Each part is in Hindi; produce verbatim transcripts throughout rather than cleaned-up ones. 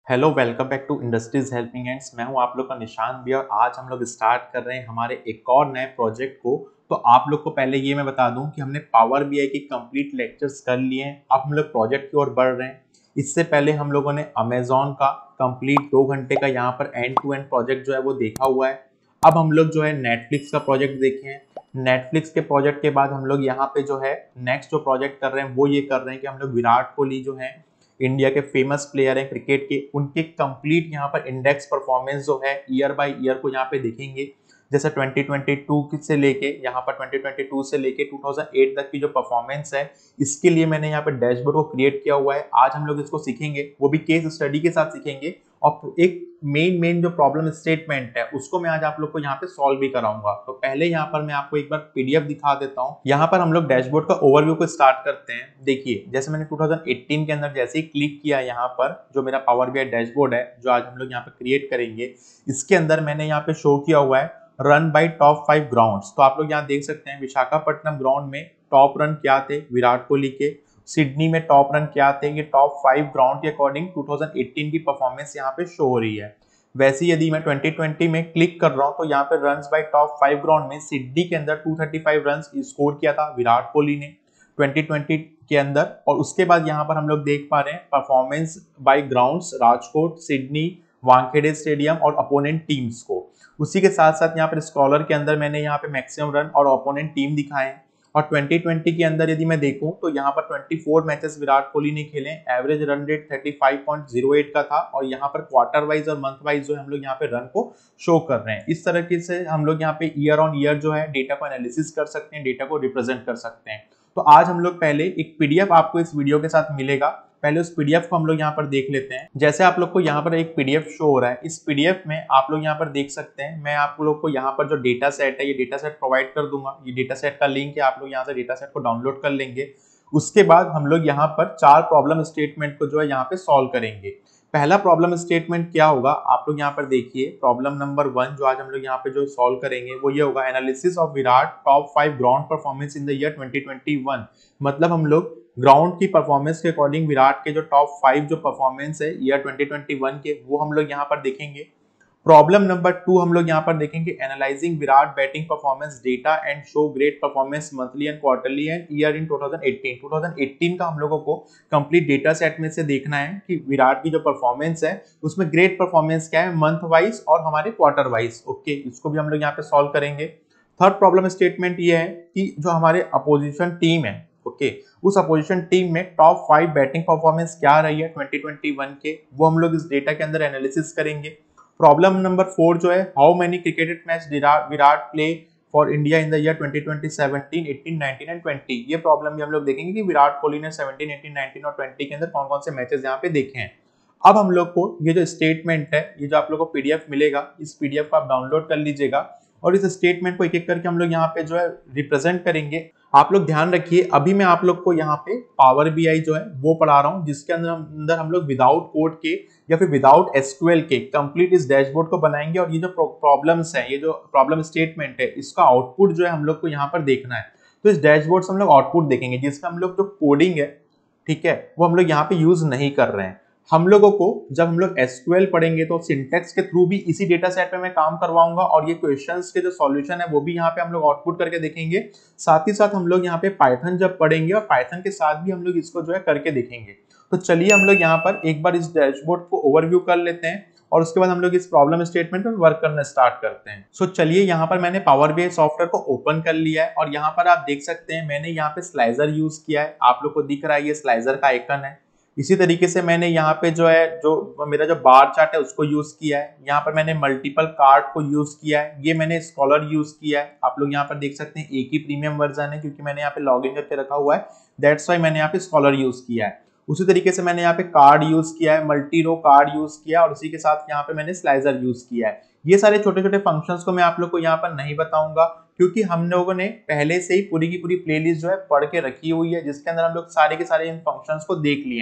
Hello welcome back to industries helping hands. मैं हूं आप लोग का निशान भी और आज हम लोग स्टार्ट कर रहे हैं हमारे एक और नए प्रोजेक्ट को। तो आप लोग को पहले ये मैं बता दूं कि हमने पावर बीआई की कंप्लीट लेक्चर्स कर लिए हैं। अब हम लोग प्रोजेक्ट की ओर बढ़ रहे हैं। इससे पहले हम लोगों ने अमेजोन का कंप्लीट दो घंटे का यहाँ पर एंड टू एंड प्रोजेक्ट जो है वो देखा हुआ है। अब हम लोग जो है नेटफ्लिक्स का प्रोजेक्ट देखे हैं। नेटफ्लिक्स के प्रोजेक्ट के बाद हम लोग यहाँ पे जो है नेक्स्ट जो प्रोजेक्ट कर रहे हैं वो ये कर रहे हैं कि हम लोग विराट कोहली जो है इंडिया के फेमस प्लेयर हैं क्रिकेट के, उनके कंप्लीट यहाँ पर इंडेक्स परफॉर्मेंस जो है ईयर बाय ईयर को यहाँ पे देखेंगे। जैसे ट्वेंटी ट्वेंटी टू से लेके यहाँ पर ट्वेंटी ट्वेंटी टू से लेके टू थाउजेंड एट तक की जो परफॉर्मेंस है, इसके लिए मैंने यहाँ पे डैशबोर्ड को क्रिएट किया हुआ है। आज हम लोग इसको सीखेंगे, वो भी केस स्टडी के साथ सीखेंगे और एक मेन मेन जो प्रॉब्लम स्टेटमेंट है उसको मैं आज आप लोग को यहाँ पे सॉल्व भी कराऊंगा। तो पहले यहाँ पर मैं आपको एक बार पीडीएफ दिखा देता हूँ। यहाँ पर हम लोग डैशबोर्ड का ओवरव्यू को स्टार्ट करते हैं। देखिए, जैसे मैंने टू थाउजेंड एटीन के अंदर जैसे ही क्लिक किया यहाँ पर जो मेरा पावर बीआई डैशबोर्ड है जो आज हम लोग यहाँ पे क्रिएट करेंगे, इसके अंदर मैंने यहाँ पे शो किया हुआ है run by top five grounds. तो आप लोग यहाँ देख सकते हैं विशाखापट्टनम ग्राउंड में टॉप रन क्या थे विराट कोहली के, सिडनी में टॉप रन क्या थे, ये टॉप फाइव ग्राउंड के अकॉर्डिंग टू थाउजेंड एटीन की परफॉर्मेंस यहाँ पे शो हो रही है। वैसे यदि मैं ट्वेंटी ट्वेंटी में क्लिक कर रहा हूँ तो यहाँ पे runs by top five ground में सिडनी के अंदर two thirty five runs score किया था विराट कोहली ने ट्वेंटी ट्वेंटी के अंदर। और उसके बाद यहाँ पर हम लोग देख पा रहे हैं performance by grounds Rajkot, Sydney, Wankhede stadium और अपोनेंट टीम्स को। उसी के साथ साथ यहाँ पर स्कॉलर के अंदर मैंने यहाँ पे मैक्सिमम रन और अपोनेंट टीम दिखाए हैं। और ट्वेंटी ट्वेंटी के अंदर यदि मैं देखूं तो यहाँ पर twenty four matches Virat Kohli ने खेले, average run rate thirty five point zero eight का था और यहाँ पर क्वार्टर वाइज और मंथ वाइज जो हम लोग यहाँ पे रन को शो कर रहे हैं। इस तरीके से हम लोग यहाँ पे ईयर ऑन ईयर जो है डेटा को एनालिसिस कर सकते हैं, डेटा को रिप्रेजेंट कर सकते हैं। तो आज हम लोग पहले एक पीडीएफ आपको इस वीडियो के साथ मिलेगा, पहले उस पीडीएफ को हम लोग यहाँ पर देख लेते हैं। जैसे आप लोग को यहाँ पर एक पीडीएफ शो हो रहा है, इस पीडीएफ में आप लोग यहाँ पर देख सकते हैं। मैं आप लोग को यहाँ पर जो डेटा सेट है ये डेटा सेट प्रोवाइड कर दूंगा। ये डेटा सेट का लिंक है, आप लोग यहाँ से डेटा सेट को डाउनलोड कर लेंगे। उसके बाद हम लोग यहाँ पर चार प्रॉब्लम स्टेटमेंट को जो है यहाँ पे सॉल्व करेंगे। पहला प्रॉब्लम स्टेटमेंट क्या होगा, आप लोग यहाँ पर देखिए। प्रॉब्लम नंबर वन जो आज हम लोग यहाँ पे जो सॉल्व करेंगे वो ये होगा, analysis of Virat top five ground performance in the year twenty twenty one. मतलब हम लोग ग्राउंड की परफॉर्मेंस के अकॉर्डिंग विराट के जो टॉप फाइव जो परफॉर्मेंस है ईयर ट्वेंटी ट्वेंटी वन के, वो हम लोग यहाँ पर देखेंगे। प्रॉब्लम नंबर टू हम लोग यहाँ पर देखेंगे, analyzing Virat batting performance data and show great performance monthly and quarterly and year in two thousand eighteen. Two thousand eighteen का हम लोगों को कंप्लीट डेटा सेट में से देखना है कि विराट की जो परफॉर्मेंस है उसमें ग्रेट परफॉर्मेंस क्या है मंथ वाइज और हमारे क्वार्टर वाइज। ओके, इसको भी हम लोग यहाँ पे सॉल्व करेंगे। थर्ड प्रॉब्लम स्टेटमेंट ये है कि जो हमारे अपोजिशन टीम है, ओके, उस अपोजिशन टीम में टॉप फाइव बैटिंग परफॉर्मेंस क्या रही है ट्वेंटी ट्वेंटी वन के, वो हम लोग इस डेटा के अंदर एनालिसिस करेंगे। प्रॉब्लम नंबर फोर जो है, how many cricketed match Virat play for India in the year twenty twenty, seventeen, eighteen, nineteen and twenty. ये प्रॉब्लम भी हम लोग देखेंगे कि विराट कोहली ने सेवनटीन, एटीन, नाइनटीन और ट्वेंटी के अंदर कौन कौन से मैचेस यहाँ पे देखे हैं। अब हम लोग को ये जो स्टेटमेंट है, ये जो आप लोग को पीडीएफ मिलेगा, इस पीडीएफ को आप डाउनलोड कर लीजिएगा और इस स्टेटमेंट को एक एक करके हम लोग यहाँ पे जो है रिप्रेजेंट करेंगे। आप लोग ध्यान रखिए, अभी मैं आप लोग को यहाँ पे पावर बीआई जो है वो पढ़ा रहा हूँ, जिसके अंदर अंदर हम लोग विदाउट कोड के या फिर विदाउट एसक्यूएल के कंप्लीट इस डैशबोर्ड को बनाएंगे और ये जो प्रॉब्लम्स है, ये जो प्रॉब्लम स्टेटमेंट है, इसका आउटपुट जो है हम लोग को यहाँ पर देखना है। तो इस डैशबोर्ड से हम लोग आउटपुट देखेंगे जिसका हम लोग जो कोडिंग है, ठीक है, वो हम लोग यहाँ पे यूज नहीं कर रहे हैं। हम लोगों को जब हम लोग एसक्यूएल पढ़ेंगे तो सिंटैक्स के थ्रू भी इसी डेटा सेट पे मैं काम करवाऊंगा और ये क्वेश्चंस के जो सॉल्यूशन है वो भी यहाँ पे हम लोग आउटपुट करके देखेंगे। साथ ही साथ हम लोग यहाँ पे पाइथन जब पढ़ेंगे और पाइथन के साथ भी हम लोग इसको जो है करके देखेंगे। तो चलिए हम लोग यहाँ पर एक बार इस डैशबोर्ड को ओवरव्यू कर लेते हैं और उसके बाद हम लोग इस प्रॉब्लम स्टेटमेंट पर वर्क करना स्टार्ट करते हैं। सो so, चलिए यहाँ पर मैंने पावर बीआई सॉफ्टवेयर को ओपन कर लिया है और यहाँ पर आप देख सकते हैं मैंने यहाँ पे स्लाइजर यूज किया है। आप लोग को दिख रहा है ये स्लाइजर का आइकन है। इसी तरीके से मैंने यहाँ पे जो है जो मेरा जो बार चार्ट है उसको यूज किया है। यहाँ पर मैंने मल्टीपल कार्ड को यूज किया है, ये मैंने स्कॉलर यूज किया है। आप लोग यहाँ पर देख सकते हैं एक ही प्रीमियम वर्जन है क्योंकि मैंने यहाँ पे लॉग इन करके रखा हुआ है, दैट्स वाई मैंने यहाँ पे स्कॉलर यूज किया है। उसी तरीके से मैंने यहाँ पे कार्ड यूज किया है, मल्टी रो कार्ड यूज किया और उसी के साथ यहाँ पे मैंने स्लाइजर यूज किया है। ये सारे छोटे छोटे फंक्शंस को मैं आप लोग को यहाँ पर नहीं बताऊंगा क्योंकि हम लोगों ने पहले से ही पूरी की पूरी प्लेलिस्ट जो है पढ़ के रखी हुई है जिसके अंदर हम लोग सारे के सारे इन फंक्शंस को देख लिए हैं।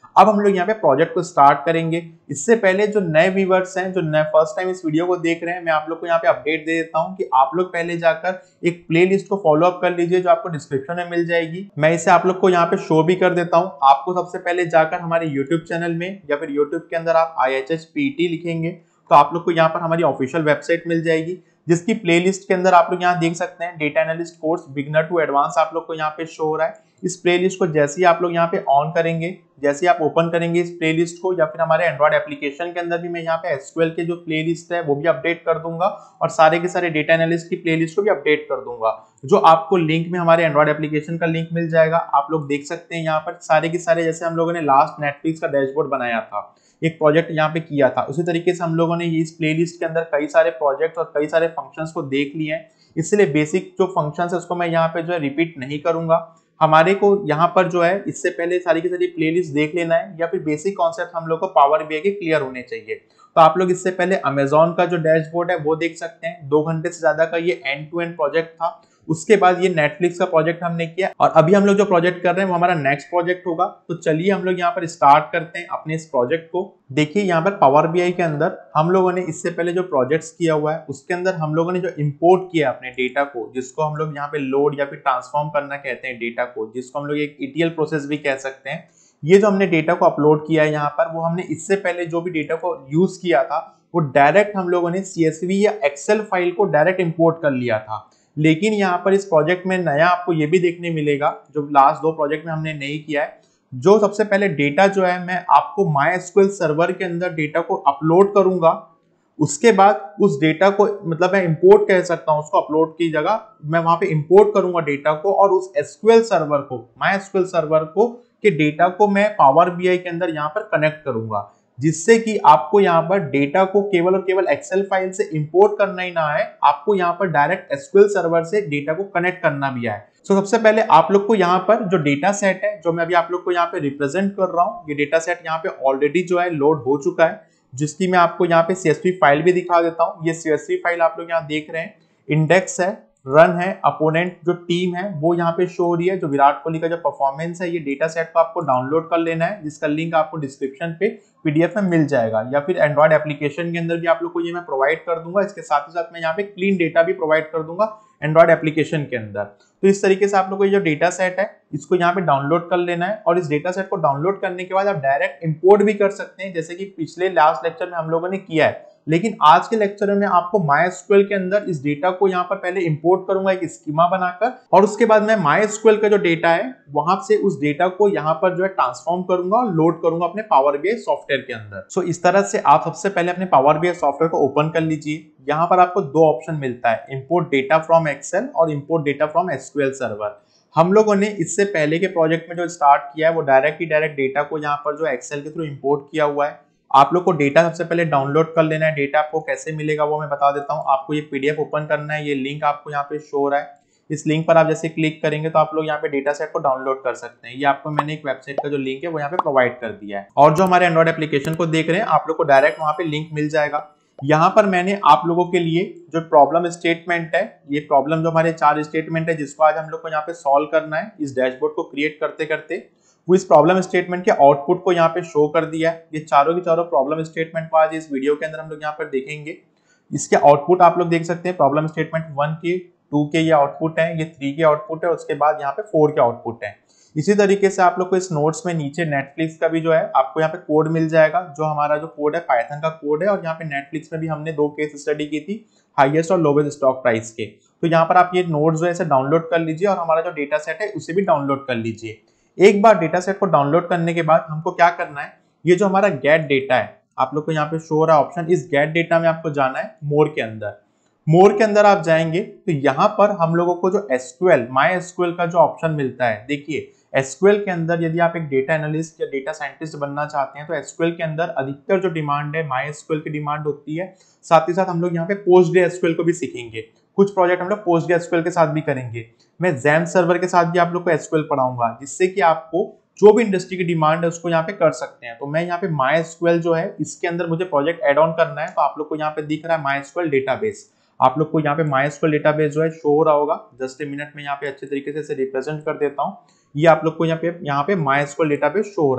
अब हम लोग यहाँ पे प्रोजेक्ट को स्टार्ट करेंगे। इससे पहले जो नए व्यूअर्स हैं, जो नए फर्स्ट टाइम इस वीडियो को देख रहे हैं, मैं आप लोग को यहाँ पे अपडेट दे देता हूँ कि आप लोग पहले जाकर एक प्लेलिस्ट को फॉलो अप कर लीजिए जो आपको डिस्क्रिप्शन में मिल जाएगी। मैं इसे आप लोग को यहाँ पे शो भी कर देता हूँ। आपको सबसे पहले जाकर हमारे यूट्यूब चैनल में या फिर यूट्यूब के अंदर आप I H H P T लिखेंगे तो आप लोग को यहाँ पर हमारी ऑफिशियल वेबसाइट मिल जाएगी, जिसकी प्लेलिस्ट के अंदर आप लोग यहाँ देख सकते हैं data analyst course beginner to advance आप लोग को यहाँ पे शो हो रहा है। इस प्लेलिस्ट को जैसे ही आप लोग यहाँ पे ऑन करेंगे, जैसे ही आप ओपन करेंगे इस प्लेलिस्ट को, या फिर हमारे एंड्रॉइड एप्लीकेशन के अंदर भी मैं यहाँ पे एसक्यूएल के जो प्लेलिस्ट है वो भी अपडेट कर दूंगा और सारे के सारे डेटा एनालिस्ट की प्लेलिस्ट को भी अपडेट कर दूंगा, जो आपको लिंक में हमारे एंड्रॉइड एप्लीकेशन का लिंक मिल जाएगा। आप लोग देख सकते हैं यहाँ पर सारे के सारे, जैसे हम लोगों ने लास्ट नेटफ्लिक्स का डैशबोर्ड बनाया था, एक प्रोजेक्ट यहाँ पे किया था, उसी तरीके से हम लोगों ने इस प्लेलिस्ट के अंदर कई सारे प्रोजेक्ट और कई सारे फंक्शंस को देख लिए हैं। इसलिए बेसिक जो फंक्शंस है उसको मैं यहाँ पे जो है रिपीट नहीं करूंगा। हमारे को यहाँ पर जो है इससे पहले सारी की सारी प्लेलिस्ट देख लेना है या फिर बेसिक कॉन्सेप्ट हम लोग को पावर बीआई के क्लियर होने चाहिए। तो आप लोग इससे पहले अमेजोन का जो डैशबोर्ड है वो देख सकते हैं, दो घंटे से ज्यादा का ये एंड टू एंड प्रोजेक्ट था। उसके बाद ये नेटफ्लिक्स का प्रोजेक्ट हमने किया और अभी हम लोग जो प्रोजेक्ट कर रहे हैं वो हमारा नेक्स्ट प्रोजेक्ट होगा। तो चलिए हम लोग यहाँ पर स्टार्ट करते हैं अपने इस प्रोजेक्ट को। देखिए यहाँ पर पावर बीआई के अंदर हम लोगों ने इससे पहले जो प्रोजेक्ट्स किया हुआ है उसके अंदर हम लोगों ने जो इंपोर्ट किया अपने डेटा को, जिसको हम लोग यहाँ पे लोड या फिर ट्रांसफॉर्म करना कहते हैं डेटा को, जिसको हम लोग एक ईटीएल प्रोसेस भी कह सकते हैं। ये जो हमने डेटा को अपलोड किया है यहाँ पर, वो हमने इससे पहले जो भी डेटा को यूज किया था वो डायरेक्ट हम लोगों ने सीएसवी या एक्सेल फाइल को डायरेक्ट इंपोर्ट कर लिया था। लेकिन यहाँ पर इस प्रोजेक्ट में नया आपको ये भी देखने मिलेगा जो लास्ट दो प्रोजेक्ट में हमने नहीं किया है। जो सबसे पहले डेटा जो है मैं आपको माई एसक्यूएल सर्वर के अंदर डेटा को अपलोड करूंगा, उसके बाद उस डेटा को, मतलब मैं इंपोर्ट कह सकता हूं, उसको अपलोड की जगह मैं वहां पे इंपोर्ट करूंगा डेटा को और उस एसक्यूएल सर्वर को, माई एसक्यूएल सर्वर को के डेटा को मैं पावर बीआई के अंदर यहाँ पर कनेक्ट करूंगा, जिससे कि आपको यहाँ पर डेटा को केवल और केवल एक्सेल फाइल से इंपोर्ट करना ही ना है, आपको यहाँ पर डायरेक्ट एसक्यूएल सर्वर से डेटा को कनेक्ट करना भी है। सो so, सबसे पहले आप लोग को यहाँ पर जो डेटा सेट है जो मैं अभी आप लोग को यहाँ पे रिप्रेजेंट कर रहा हूँ, ये डेटा सेट यहाँ पे ऑलरेडी जो है लोड हो चुका है, जिसकी मैं आपको यहाँ पे सीएसवी फाइल भी दिखा देता हूँ। ये सीएसवी फाइल आप लोग यहाँ देख रहे हैं, इंडेक्स है, रन है, अपोनेंट जो टीम है वो यहाँ पे शो हो रही है, जो विराट कोहली का जो परफॉर्मेंस है। ये डेटा सेट को आपको डाउनलोड कर लेना है, जिसका लिंक आपको डिस्क्रिप्शन पे पीडीएफ में मिल जाएगा, या फिर एंड्रॉइड एप्लीकेशन के अंदर भी आप लोग को ये मैं प्रोवाइड कर दूंगा। इसके साथ ही साथ मैं यहाँ पे क्लीन डेटा भी प्रोवाइड कर दूंगा एंड्रॉइड एप्लीकेशन के अंदर। तो इस तरीके से आप लोग को ये जो डेटा सेट है इसको यहाँ पे डाउनलोड कर लेना है और इस डेटा सेट को डाउनलोड करने के बाद आप डायरेक्ट इंपोर्ट भी कर सकते हैं, जैसे कि पिछले लास्ट लेक्चर में हम लोगों ने किया है। लेकिन आज के लेक्चर में आपको माई एसक्यूएल के अंदर इस डेटा को यहाँ पर पहले इंपोर्ट करूंगा एक स्कीमा बनाकर, और उसके बाद मैं माई एसक्यूएल का जो डेटा है वहां से उस डेटा को यहाँ पर जो है ट्रांसफॉर्म करूंगा और लोड करूंगा अपने पावर बीआई सॉफ्टवेयर के अंदर। सो so, इस तरह से आप सबसे पहले अपने पावर बीआई सॉफ्टवेयर को ओपन कर लीजिए। यहाँ पर आपको दो ऑप्शन मिलता है, इंपोर्ट डेटा फ्रॉम एक्सेल और import data from SQL server. हम लोगों ने इससे पहले के प्रोजेक्ट में जो स्टार्ट किया है वो डायरेक्ट ही डायरेक्ट डेटा को यहाँ पर जो एक्सेल के थ्रू इंपोर्ट किया हुआ है। आप लोग को डेटा सबसे पहले डाउनलोड कर लेना है। डेटा आपको कैसे मिलेगा वो मैं बता देता हूँ। आपको ये पीडीएफ ओपन करना है, ये लिंक आपको यहाँ पे शो हो रहा है, इस लिंक पर आप जैसे क्लिक करेंगे तो आप लोग यहाँ पे डेटा सेट को डाउनलोड कर सकते हैं। ये आपको मैंने एक वेबसाइट का जो लिंक है वो यहाँ पे प्रोवाइड कर दिया है, और जो हमारे एंड्रॉइड एप्लीकेशन को देख रहे हैं आप लोग को डायरेक्ट वहाँ पे लिंक मिल जाएगा। यहाँ पर मैंने आप लोगों के लिए जो प्रॉब्लम स्टेटमेंट है, ये प्रॉब्लम जो हमारे चार स्टेटमेंट है जिसको आज हम लोग को यहाँ पे सॉल्व करना है इस डैशबोर्ड को क्रिएट करते करते, वो इस प्रॉब्लम स्टेटमेंट के आउटपुट को यहाँ पे शो कर दिया है। ये चारों की चारों प्रॉब्लम स्टेटमेंट को आज इस वीडियो के अंदर हम लोग यहाँ पर देखेंगे। इसके आउटपुट आप लोग देख सकते हैं, प्रॉब्लम स्टेटमेंट वन के, टू के ये आउटपुट है, ये थ्री के आउटपुट है, उसके बाद यहाँ पे फोर के आउटपुट है। इसी तरीके से आप लोग को इस नोट्स में नीचे नेटफ्लिक्स का भी जो है आपको यहाँ पे कोड मिल जाएगा, जो हमारा जो कोड है पाइथन का कोड है, और यहाँ पे नेटफ्लिक्स में भी हमने दो केस स्टडी की थी, हाईएस्ट और लोवेस्ट स्टॉक प्राइस के। तो यहाँ पर आप ये नोट्स जो है डाउनलोड कर लीजिए और हमारा जो डेटा सेट है उसे भी डाउनलोड कर लीजिए। एक बार डेटा सेट को डाउनलोड करने के बाद हमको क्या करना है, ये जो हमारा गेट डेटा है आप लोग को यहाँ पे शो हो रहा है ऑप्शन, इस गेट डेटा में आपको जाना है मोर के अंदर। मोर के अंदर आप जाएंगे तो यहाँ पर हम लोगों को जो एसक्यूएल, माई एसक्यूएल का जो ऑप्शन मिलता है, देखिए एसक्यूएल के अंदर यदि आप एक डेटा एनालिस्ट या डेटा साइंटिस्ट बनना चाहते हैं तो एसक्यूएल के अंदर अधिकतर जो डिमांड है माई एसक्यूएल की डिमांड होती है। साथ ही साथ हम लोग यहाँ पे पोस्टग्रेसक्यूएल को भी सीखेंगे, कुछ प्रोजेक्ट हम लोग पोस्टग्रेसक्यूएल के साथ भी करेंगे। मैं ज़ैम्प सर्वर के साथ भी आप लोग को एसक्यूएल पढ़ाऊंगा, जिससे कि आपको जो भी इंडस्ट्री की डिमांड है उसको यहाँ पे कर सकते हैं। तो मैं यहाँ पे माई एसक्यूएल जो है इसके अंदर मुझे प्रोजेक्ट एड ऑन करना है, तो आप लोग को यहाँ पे दिख रहा है माई एसक्यूएल डेटाबेस। आप लोग को यहाँ पे माई एसक्यूएल डेटाबेस जो है शो हो रहा होगा। जस्ट ए मिनट में यहाँ पे अच्छे तरीके से इसे रिप्रेजेंट कर देता हूँ। ये आप लोग को यहाँ पे यहाँ पे माई एसक्यूएल डेटाबेस शो हो रहा है।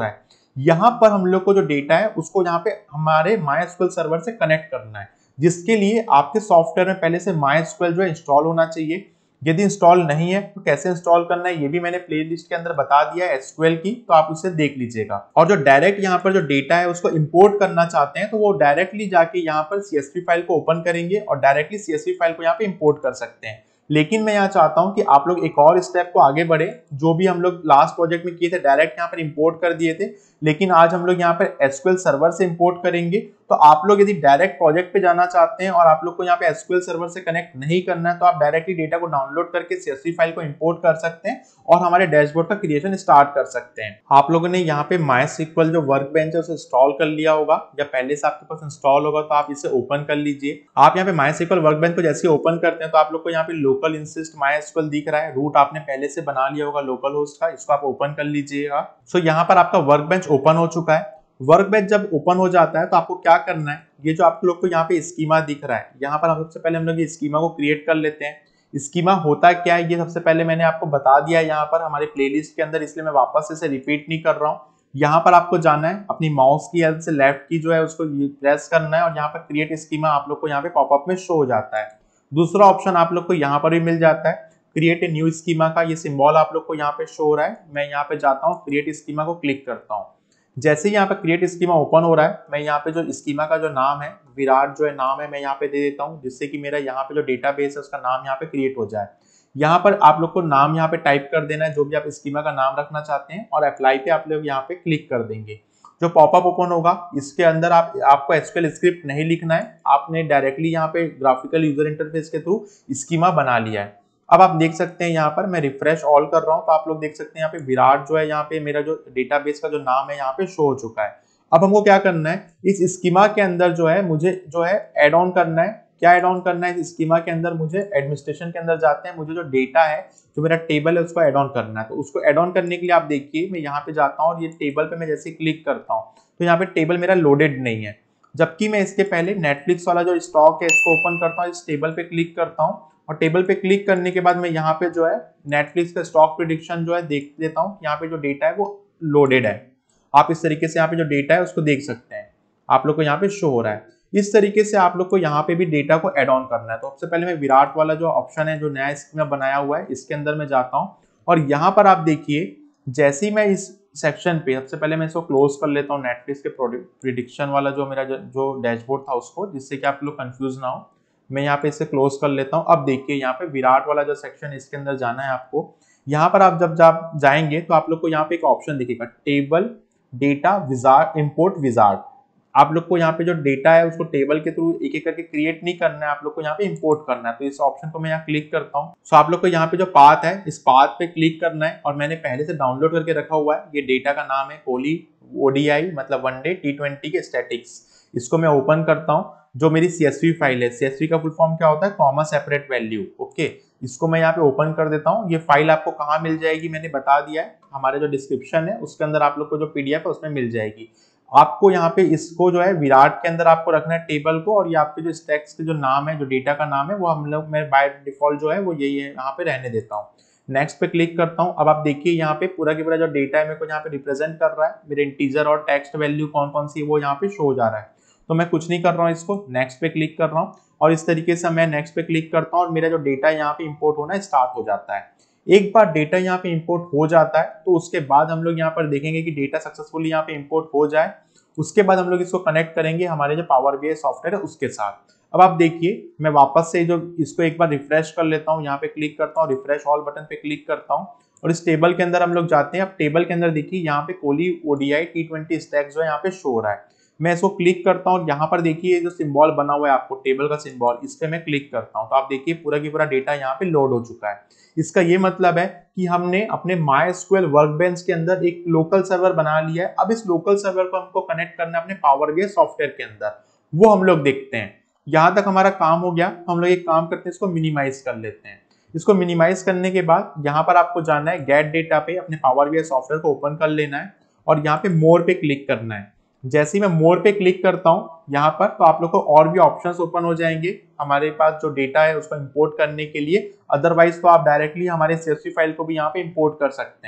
यहाँ पर हम लोग को जो डेटा है उसको यहाँ पे हमारे माइस्क्यूएल सर्वर से कनेक्ट करना है, जिसके लिए आपके सॉफ्टवेयर में पहले से माइस्क्यूएल जो है इंस्टॉल होना चाहिए। यदि इंस्टॉल नहीं है तो कैसे इंस्टॉल करना है ये भी मैंने प्लेलिस्ट के अंदर बता दिया है एसक्यूएल की, तो आप उसे देख लीजिएगा। और जो डायरेक्ट यहाँ पर जो डेटा है उसको इंपोर्ट करना चाहते हैं तो वो डायरेक्टली जाके यहाँ पर सीएसवी फाइल को ओपन करेंगे और डायरेक्टली सीएसवी फाइल को यहाँ पे इंपोर्ट कर सकते हैं। लेकिन मैं यहाँ चाहता हूँ कि आप लोग एक और स्टेप को आगे बढ़े, जो भी हम लोग लास्ट प्रोजेक्ट में किए थे डायरेक्ट यहाँ पर इंपोर्ट कर दिए थे, लेकिन आज हम लोग यहाँ पर एसक्यूएल सर्वर से इंपोर्ट करेंगे। तो आप लोग यदि डायरेक्ट प्रोजेक्ट पे जाना चाहते हैं और आप लोग को यहाँ पे एसक्यूएल सर्वर से कनेक्ट नहीं करना है तो आप डायरेक्टली डेटा को डाउनलोड करके सीएसवी फाइल को इंपोर्ट कर सकते हैं और हमारे डैशबोर्ड का क्रिएशन स्टार्ट कर सकते हैं। आप लोगों ने यहाँ पे माइस्क्यूएल जो वर्कबेंच है उसे इंस्टॉल कर लिया होगा या पहले से आपके पास इंस्टॉल होगा तो आप इसे ओपन कर लीजिए। आप यहाँ पे माइस्क्यूएल वर्कबेंच को जैसे ओपन करते हैं तो आप लोग को यहाँ पे लोकल इंसिस्ट माइस्क्यूएल दिख रहा है, रूट आपने पहले से बना लिया होगा लोकल होस्ट का, इसको आप ओपन कर लीजिएगा। सो यहाँ पर आपका वर्कबेंच ओपन हो चुका है। वर्कबेंच जब ओपन हो जाता है तो आपको क्या करना है, ये जो आप लोग को यहाँ पे स्कीमा दिख रहा है, यहाँ पर हम सबसे पहले हम लोग ये स्कीमा को क्रिएट कर लेते हैं। स्कीमा होता क्या है ये सबसे पहले मैंने आपको बता दिया है यहाँ पर हमारे प्लेलिस्ट के अंदर, इसलिए मैं वापस इसे रिपीट नहीं कर रहा हूँ। यहाँ पर आपको जाना है, अपनी माउस की हेल्प से लेफ्ट की जो है उसको प्रेस करना है और यहाँ पर क्रिएट स्कीमा आप लोग को यहाँ पे पॉपअप में शो हो जाता है। दूसरा ऑप्शन आप लोग को यहाँ पर भी मिल जाता है, क्रिएट ए न्यू स्कीमा का ये सिंबल आप लोग को यहाँ पे शो हो रहा है। मैं यहाँ पे जाता हूँ, क्रिएट स्कीमा को क्लिक करता हूँ। जैसे ही यहाँ पे क्रिएट स्कीमा ओपन हो रहा है, मैं यहाँ पे जो स्कीमा का जो नाम है विराट जो है नाम है मैं यहाँ पे दे देता हूँ, जिससे कि मेरा यहाँ पे जो डेटाबेस है उसका नाम यहाँ पे क्रिएट हो जाए। यहाँ पर आप लोग को नाम यहाँ पे टाइप कर देना है जो भी आप स्कीमा का नाम रखना चाहते हैं और अप्लाई पे आप लोग यहाँ पे क्लिक कर देंगे। जो पॉपअप ओपन होगा इसके अंदर आप आपको एसक्यूएल स्क्रिप्ट नहीं लिखना है, आपने डायरेक्टली यहाँ पे ग्राफिकल यूजर इंटरफेस के थ्रू स्कीमा बना लिया है। अब आप देख सकते हैं यहाँ पर मैं रिफ्रेश ऑल कर रहा हूँ तो आप लोग देख सकते हैं यहाँ पे विराट जो है यहाँ पे मेरा जो डेटाबेस का जो नाम है यहाँ पे शो हो चुका है। अब हमको क्या करना है, इस स्कीमा के अंदर जो है मुझे जो है एड ऑन करना है। क्या एड ऑन करना है इस स्कीमा के अंदर, मुझे एडमिनिस्ट्रेशन के अंदर जाते हैं, मुझे जो डेटा है जो मेरा टेबल है उसको एड ऑन करना है। तो उसको एड ऑन करने के लिए आप देखिए मैं यहाँ पे जाता हूँ और ये टेबल पे मैं जैसे क्लिक करता हूँ तो यहाँ पे टेबल मेरा लोडेड नहीं है, जबकि मैं इसके पहले नेटफ्लिक्स वाला जो स्टॉक है इसको ओपन करता हूँ, इस टेबल पे क्लिक करता हूँ और टेबल पे क्लिक करने के बाद मैं यहाँ पे जो है नेटफ्लिक्स का स्टॉक प्रेडिक्शन जो है देख लेता हूँ, यहाँ पे जो डेटा है वो लोडेड है। आप इस तरीके से यहाँ पे जो डेटा है उसको देख सकते हैं, आप लोग को यहाँ पे शो हो रहा है। इस तरीके से आप लोग को यहाँ पे भी डेटा को एड ऑन करना है। तो सबसे पहले मैं विराट वाला जो ऑप्शन है जो नया स्कीमा बनाया हुआ है इसके अंदर मैं जाता हूँ और यहाँ पर आप देखिए जैसे ही मैं इस सेक्शन पे सबसे पहले मैं इसको क्लोज कर लेता हूँ, नेटफ्लिक्स के प्रेडिक्शन वाला जो मेरा जो डैशबोर्ड था उसको, जिससे कि आप लोग कंफ्यूज ना हो। मैं यहाँ पे इसे क्लोज कर लेता हूँ। अब देखिए यहाँ पे विराट वाला जो सेक्शन इसके अंदर जाना है आपको। यहाँ पर आप जब जब जाएंगे तो आप लोग को यहाँ पे एक ऑप्शन दिखेगा table data wizard import wizard. आप लोग को यहाँ पे जो डेटा है उसको टेबल के थ्रू एक एक करके क्रिएट नहीं करना है, आप लोग को यहाँ पे इंपोर्ट करना है। तो इस ऑप्शन को मैं यहाँ क्लिक करता हूँ। सो आप लोग को यहाँ पे जो पाथ है इस पाथ पे क्लिक करना है और मैंने पहले से डाउनलोड करके रखा हुआ है। ये डेटा का नाम है कोली ओडीआई मतलब वनडे टी ट्वेंटी के स्टैटिक्स। इसको मैं ओपन करता हूँ। जो मेरी सीएसवी फाइल है, सीएसवी का फुल फॉर्म क्या होता है, कॉमा सेपरेट वैल्यू। ओके, इसको मैं यहाँ पे ओपन कर देता हूँ। ये फाइल आपको कहाँ मिल जाएगी मैंने बता दिया है, हमारे जो डिस्क्रिप्शन है उसके अंदर आप लोग को जो पीडीएफ है उसमें मिल जाएगी। आपको यहाँ पे इसको जो है विराट के अंदर आपको रखना है टेबल को, और ये आपके जो स्टैक्स के जो नाम है जो डेटा का नाम है वो हम लोग मैं बाय डिफॉल्ट जो है वो यही है यहाँ पे रहने देता हूँ। नेक्स्ट पे क्लिक करता हूँ। अब आप देखिए यहाँ पे पूरा की पूरा जो डेटा है मेरे को यहाँ पे रिप्रेजेंट कर रहा है, मेरे इंटीजर और टेक्स्ट वैल्यू कौन कौन सी वो यहाँ पे शो हो जा रहा है। तो मैं कुछ नहीं कर रहा हूँ, इसको नेक्स्ट पे क्लिक कर रहा हूँ और इस तरीके से मैं नेक्स्ट पे क्लिक करता हूँ और मेरा जो डेटा यहाँ पे इंपोर्ट होना स्टार्ट हो जाता है। एक बार डेटा यहाँ पे इंपोर्ट हो जाता है तो उसके बाद हम लोग यहाँ पर देखेंगे कि डेटा सक्सेसफुली यहाँ पे इंपोर्ट हो जाए। उसके बाद हम लोग इसको कनेक्ट करेंगे हमारे जो पावर बीआई सॉफ्टवेयर है उसके साथ। अब आप देखिए मैं वापस से जो इसको एक बार रिफ्रेश कर लेता हूँ, यहाँ पे क्लिक करता हूँ, रिफ्रेश ऑल बटन पे क्लिक करता हूँ और इस टेबल के अंदर हम लोग जाते हैं। अब टेबल के अंदर देखिए यहाँ पे Kohli ODI T twenty stats जो है यहाँ पे शो हो रहा है। मैं इसको क्लिक करता हूँ, यहाँ पर देखिए जो सिंबल बना हुआ है आपको टेबल का सिंबल, इस पे मैं क्लिक करता हूँ तो आप देखिए पूरा की पूरा डेटा यहाँ पे लोड हो चुका है। इसका ये मतलब है कि हमने अपने माइस्क्यूएल वर्कबेंच के अंदर एक लोकल सर्वर बना लिया है। अब इस लोकल सर्वर को हमको कनेक्ट करना है अपने पावर बीआई सॉफ्टवेयर के अंदर, वो हम लोग देखते हैं। यहाँ तक हमारा काम हो गया। हम लोग एक काम करते हैं, इसको मिनिमाइज कर लेते हैं। इसको मिनिमाइज करने के बाद यहाँ पर आपको जाना है गेट डेटा पे, अपने पावर बीआई सॉफ्टवेयर को ओपन कर लेना है और यहाँ पे मोर पे क्लिक करना है। जैसे ही मैं मोर पे क्लिक करता हूँ यहाँ पर तो आप लोग को और भी ऑप्शंस ओपन हो जाएंगे हमारे पास जो डेटा है उसको इंपोर्ट करने के लिए। अदरवाइज तो आप डायरेक्टली हमारे सीएसवी फाइल को भी यहाँ पे इंपोर्ट कर सकते हैं।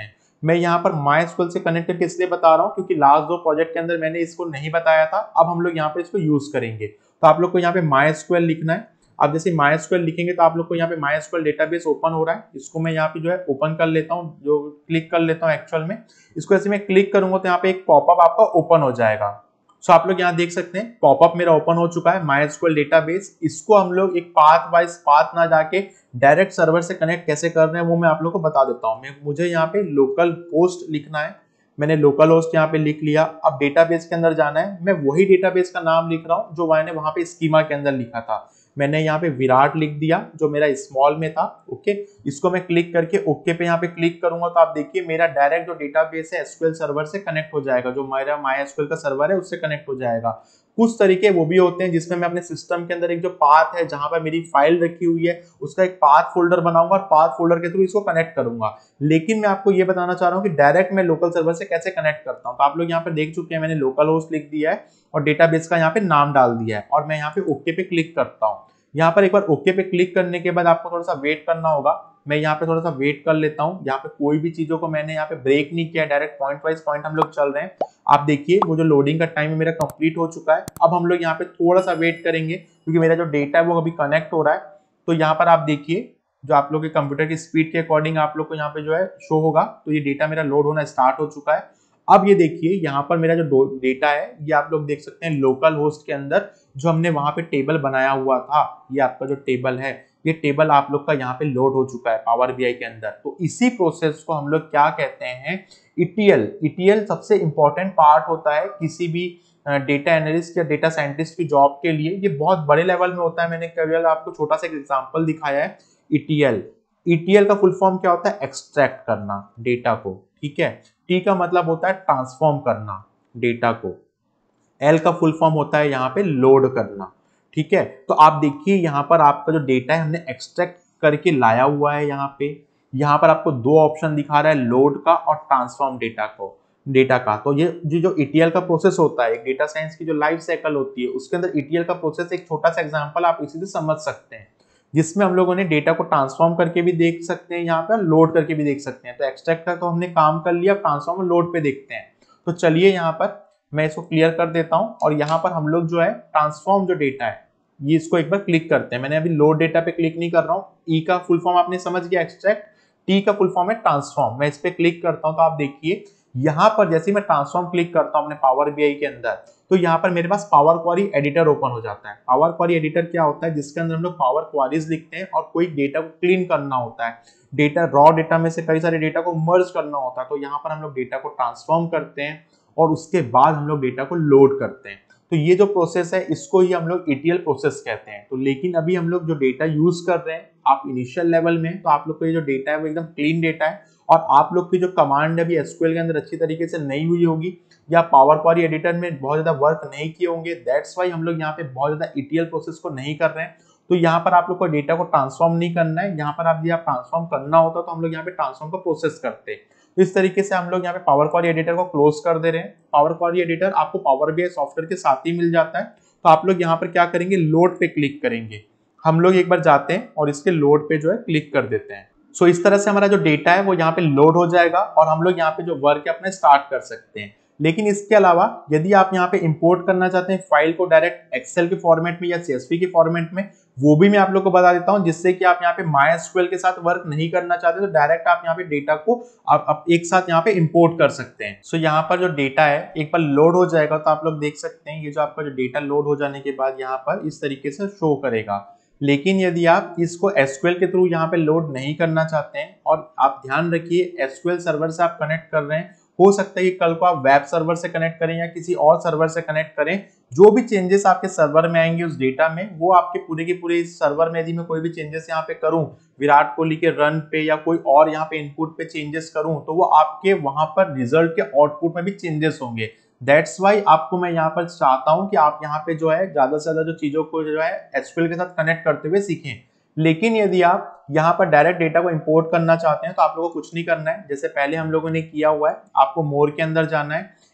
मैं यहाँ पर MySQL से कनेक्ट करके इसलिए बता रहा हूँ क्योंकि लास्ट दो प्रोजेक्ट के अंदर मैंने इसको नहीं बताया था, अब हम लोग यहाँ पे इसको यूज करेंगे। तो आप लोग को यहाँ पे MySQL लिखना है। अब जैसे MySQL लिखेंगे तो आप लोग को यहाँ पे MySQL डेटाबेस ओपन हो रहा है, इसको मैं यहाँ पे जो है ओपन कर लेता हूँ, जो क्लिक कर लेता हूँ एक्चुअल में। इसको ऐसे मैं क्लिक करूंगा तो यहाँ पे एक पॉपअप आपका ओपन हो जाएगा। सो आप लोग यहाँ देख सकते हैं पॉपअप मेरा ओपन हो चुका है MySQL डेटाबेस। इसको हम लोग एक पाथ वाइज पाथ ना जाके डायरेक्ट सर्वर से कनेक्ट कैसे कर रहे हैं वो मैं आप लोग को बता देता हूँ। मैं मुझे यहाँ पे लोकल होस्ट लिखना है, मैंने लोकल होस्ट यहाँ पे लिख लिया। अब डेटाबेस के अंदर जाना है, मैं वही डेटाबेस का नाम लिख रहा हूँ जो मैंने वहां पे स्कीमा के अंदर लिखा था। मैंने यहाँ पे विराट लिख दिया जो मेरा स्मॉल में था। ओके, इसको मैं क्लिक करके ओके पे यहाँ पे क्लिक करूंगा तो आप देखिए मेरा डायरेक्ट जो डेटाबेस है एसक्यूएल सर्वर से कनेक्ट हो जाएगा, जो मेरा MySQL का सर्वर है उससे कनेक्ट हो जाएगा। कुछ तरीके वो भी होते हैं जिसमें मैं अपने सिस्टम के अंदर एक जो पाथ है जहां पर मेरी फाइल रखी हुई है उसका एक पाथ फोल्डर बनाऊंगा और पाथ फोल्डर के थ्रू इसको कनेक्ट करूंगा। लेकिन मैं आपको ये बताना चाह रहा हूँ कि डायरेक्ट मैं लोकल सर्वर से कैसे कनेक्ट करता हूँ। तो आप लोग यहाँ पे देख चुके हैं मैंने लोकल होस्ट लिख दिया है और डेटाबेस का यहाँ पे नाम डाल दिया है और मैं यहाँ पे ओके पे क्लिक करता हूँ। यहाँ पर एक बार ओके पे क्लिक करने के बाद आपको थोड़ा सा वेट करना होगा। मैं यहाँ पे थोड़ा सा वेट कर लेता हूँ। यहाँ पे कोई भी चीजों को मैंने यहाँ पे ब्रेक नहीं किया, डायरेक्ट पॉइंट वाइज पॉइंट हम लोग चल रहे हैं। आप देखिए वो जो लोडिंग का टाइम है मेरा कंप्लीट हो चुका है। अब हम लोग यहाँ पे थोड़ा सा वेट करेंगे क्योंकि मेरा जो डेटा है वो अभी कनेक्ट हो रहा है। तो यहाँ पर आप देखिए जो आप लोग के कंप्यूटर की स्पीड के अकॉर्डिंग आप लोग को यहाँ पे जो है शो होगा। तो ये डेटा मेरा लोड होना स्टार्ट हो चुका है। अब ये देखिए यहाँ पर मेरा जो डेटा है ये आप लोग देख सकते हैं लोकल होस्ट के अंदर जो हमने वहां पे टेबल बनाया हुआ था, ये आपका जो टेबल है ये टेबल आप लोग का यहाँ पे लोड हो चुका है पावर बीआई के अंदर। तो इसी प्रोसेस को हम लोग क्या कहते हैं, ईटीएल। ईटीएल सबसे इंपॉर्टेंट पार्ट होता है किसी भी डेटा एनालिस्ट या डेटा साइंटिस्ट की जॉब के लिए। ये बहुत बड़े लेवल में होता है। मैंने केवल आपको छोटा सा एग्जांपल दिखाया है ईटीएल। ईटीएल का फुल फॉर्म क्या होता है, एक्सट्रैक्ट करना डेटा को, ठीक है। टी का मतलब होता है ट्रांसफॉर्म करना डेटा को। एल का फुल फॉर्म होता है यहाँ पे लोड करना, ठीक है। तो आप देखिए यहाँ पर आपका जो डेटा है हमने एक्सट्रैक्ट करके लाया हुआ है। यहाँ पे यहाँ पर आपको दो ऑप्शन दिखा रहा है, लोड का और ट्रांसफॉर्म डेटा को डेटा का। तो ये जो जो ईटीएल का प्रोसेस होता है, डेटा साइंस की जो लाइफ साइकिल होती है उसके अंदर ईटीएल का प्रोसेस एक छोटा सा एग्जांपल आप इसी से समझ सकते हैं, जिसमें हम लोगों ने डेटा को ट्रांसफॉर्म करके भी देख सकते हैं, यहाँ पे लोड करके भी देख सकते हैं। तो एक्सट्रैक्ट का तो हमने काम कर लिया, ट्रांसफॉर्म लोड पे देखते हैं। तो चलिए यहाँ पर मैं इसको क्लियर कर देता हूँ और यहाँ पर हम लोग जो है ट्रांसफॉर्म जो डेटा है ये इसको एक बार क्लिक करते हैं। मैंने अभी लोड डेटा पे क्लिक नहीं कर रहा हूँ। ई का फुल फॉर्म आपने समझ गया एक्सट्रैक्ट, टी का फुल फॉर्म है ट्रांसफॉर्म। मैं इस पे क्लिक करता हूँ तो आप देखिए यहाँ पर जैसे मैं ट्रांसफॉर्म क्लिक करता हूँ अपने पावर बीआई के अंदर तो यहाँ पर मेरे पास पावर क्वेरी एडिटर ओपन हो जाता है। पावर क्वेरी एडिटर क्या होता है, जिसके अंदर हम लोग पावर क्वेरीज लिखते हैं और कोई डेटा को क्लीन करना होता है। डेटा रॉ डेटा में से कई सारे डेटा को मर्ज करना होता है। तो यहाँ पर हम लोग डेटा को ट्रांसफॉर्म करते हैं और उसके बाद हम लोग डेटा को लोड करते हैं। तो ये जो प्रोसेस है इसको ही हम लोग ईटीएल प्रोसेस कहते हैं। तो लेकिन अभी हम लोग जो डेटा यूज कर रहे हैं आप इनिशियल लेवल में, तो आप लोग को ये जो डेटा है वो एकदम क्लीन डेटा है और आप लोग की जो कमांड अभी एसक्यूएल के अंदर अच्छी तरीके से नहीं हुई होगी या पावर क्वेरी एडिटर में बहुत ज्यादा वर्क नहीं किए होंगे, दैट्स वाई हम लोग यहाँ पे बहुत ज्यादा ईटीएल प्रोसेस को नहीं कर रहे हैं। तो यहाँ पर आप लोग को डेटा को ट्रांसफॉर्म नहीं करना है। यहाँ पर आप यदि आप ट्रांसफॉर्म करना होता तो हम लोग यहाँ पे ट्रांसफॉर्म का प्रोसेस करते हैं। तो इस तरीके से हम लोग यहाँ पे पावर क्वेरी एडिटर को क्लोज कर दे रहे हैं। पावर क्वेरी एडिटर आपको पावर बीआई सॉफ्टवेयर के साथ ही मिल जाता है। तो आप लोग यहाँ पर क्या करेंगे, लोड पे क्लिक करेंगे। हम लोग एक बार जाते हैं और इसके लोड पे जो है क्लिक कर देते हैं। सो इस तरह से हमारा जो डेटा है वो यहाँ पे लोड हो जाएगा और हम लोग यहाँ पे जो वर्क है अपने स्टार्ट कर सकते हैं। लेकिन इसके अलावा यदि आप यहाँ पे इंपोर्ट करना चाहते हैं फाइल को डायरेक्ट एक्सेल के फॉर्मेट में या सीएसवी के फॉर्मेट में, वो भी मैं आप लोग को बता देता हूं, जिससे कि आप यहाँ पे MySQL के साथ वर्क नहीं करना चाहते तो डायरेक्ट आप यहाँ पे डेटा को आप, आप एक साथ यहाँ पे इंपोर्ट कर सकते हैं। सो so, यहाँ पर जो डेटा है एक बार लोड हो जाएगा तो आप लोग देख सकते हैं ये जो आपका जो डेटा लोड हो जाने के बाद यहाँ पर इस तरीके से शो करेगा। लेकिन यदि आप इसको एसक्यूएल के थ्रू यहाँ पे लोड नहीं करना चाहते हैं और आप ध्यान रखिए एसक्यूएल सर्वर से आप कनेक्ट कर रहे हैं, हो सकता है कि कल को आप वेब सर्वर से कनेक्ट करें या किसी और सर्वर से कनेक्ट करें, जो भी चेंजेस आपके सर्वर में आएंगे उस डेटा में वो आपके पूरे के पूरे इस सर्वर में यदि मैं कोई भी चेंजेस यहाँ पे करूं, विराट कोहली के रन पे या कोई और यहाँ पे इनपुट पे चेंजेस करूं तो वो आपके वहां पर रिजल्ट के आउटपुट में भी चेंजेस होंगे। दैट्स वाई आपको मैं यहाँ पर चाहता हूँ कि आप यहाँ पे जो है ज्यादा से ज्यादा जो चीजों को जो है एसक्यूएल के साथ कनेक्ट करते हुए सीखें। लेकिन यदि आप यहाँ पर डायरेक्ट डेटा को इंपोर्ट करना चाहते हैं तो आप लोगों को कुछ नहीं करना है। जैसे पहले हम लोगों ने किया हुआ है, आपको मोर के अंदर जाना है,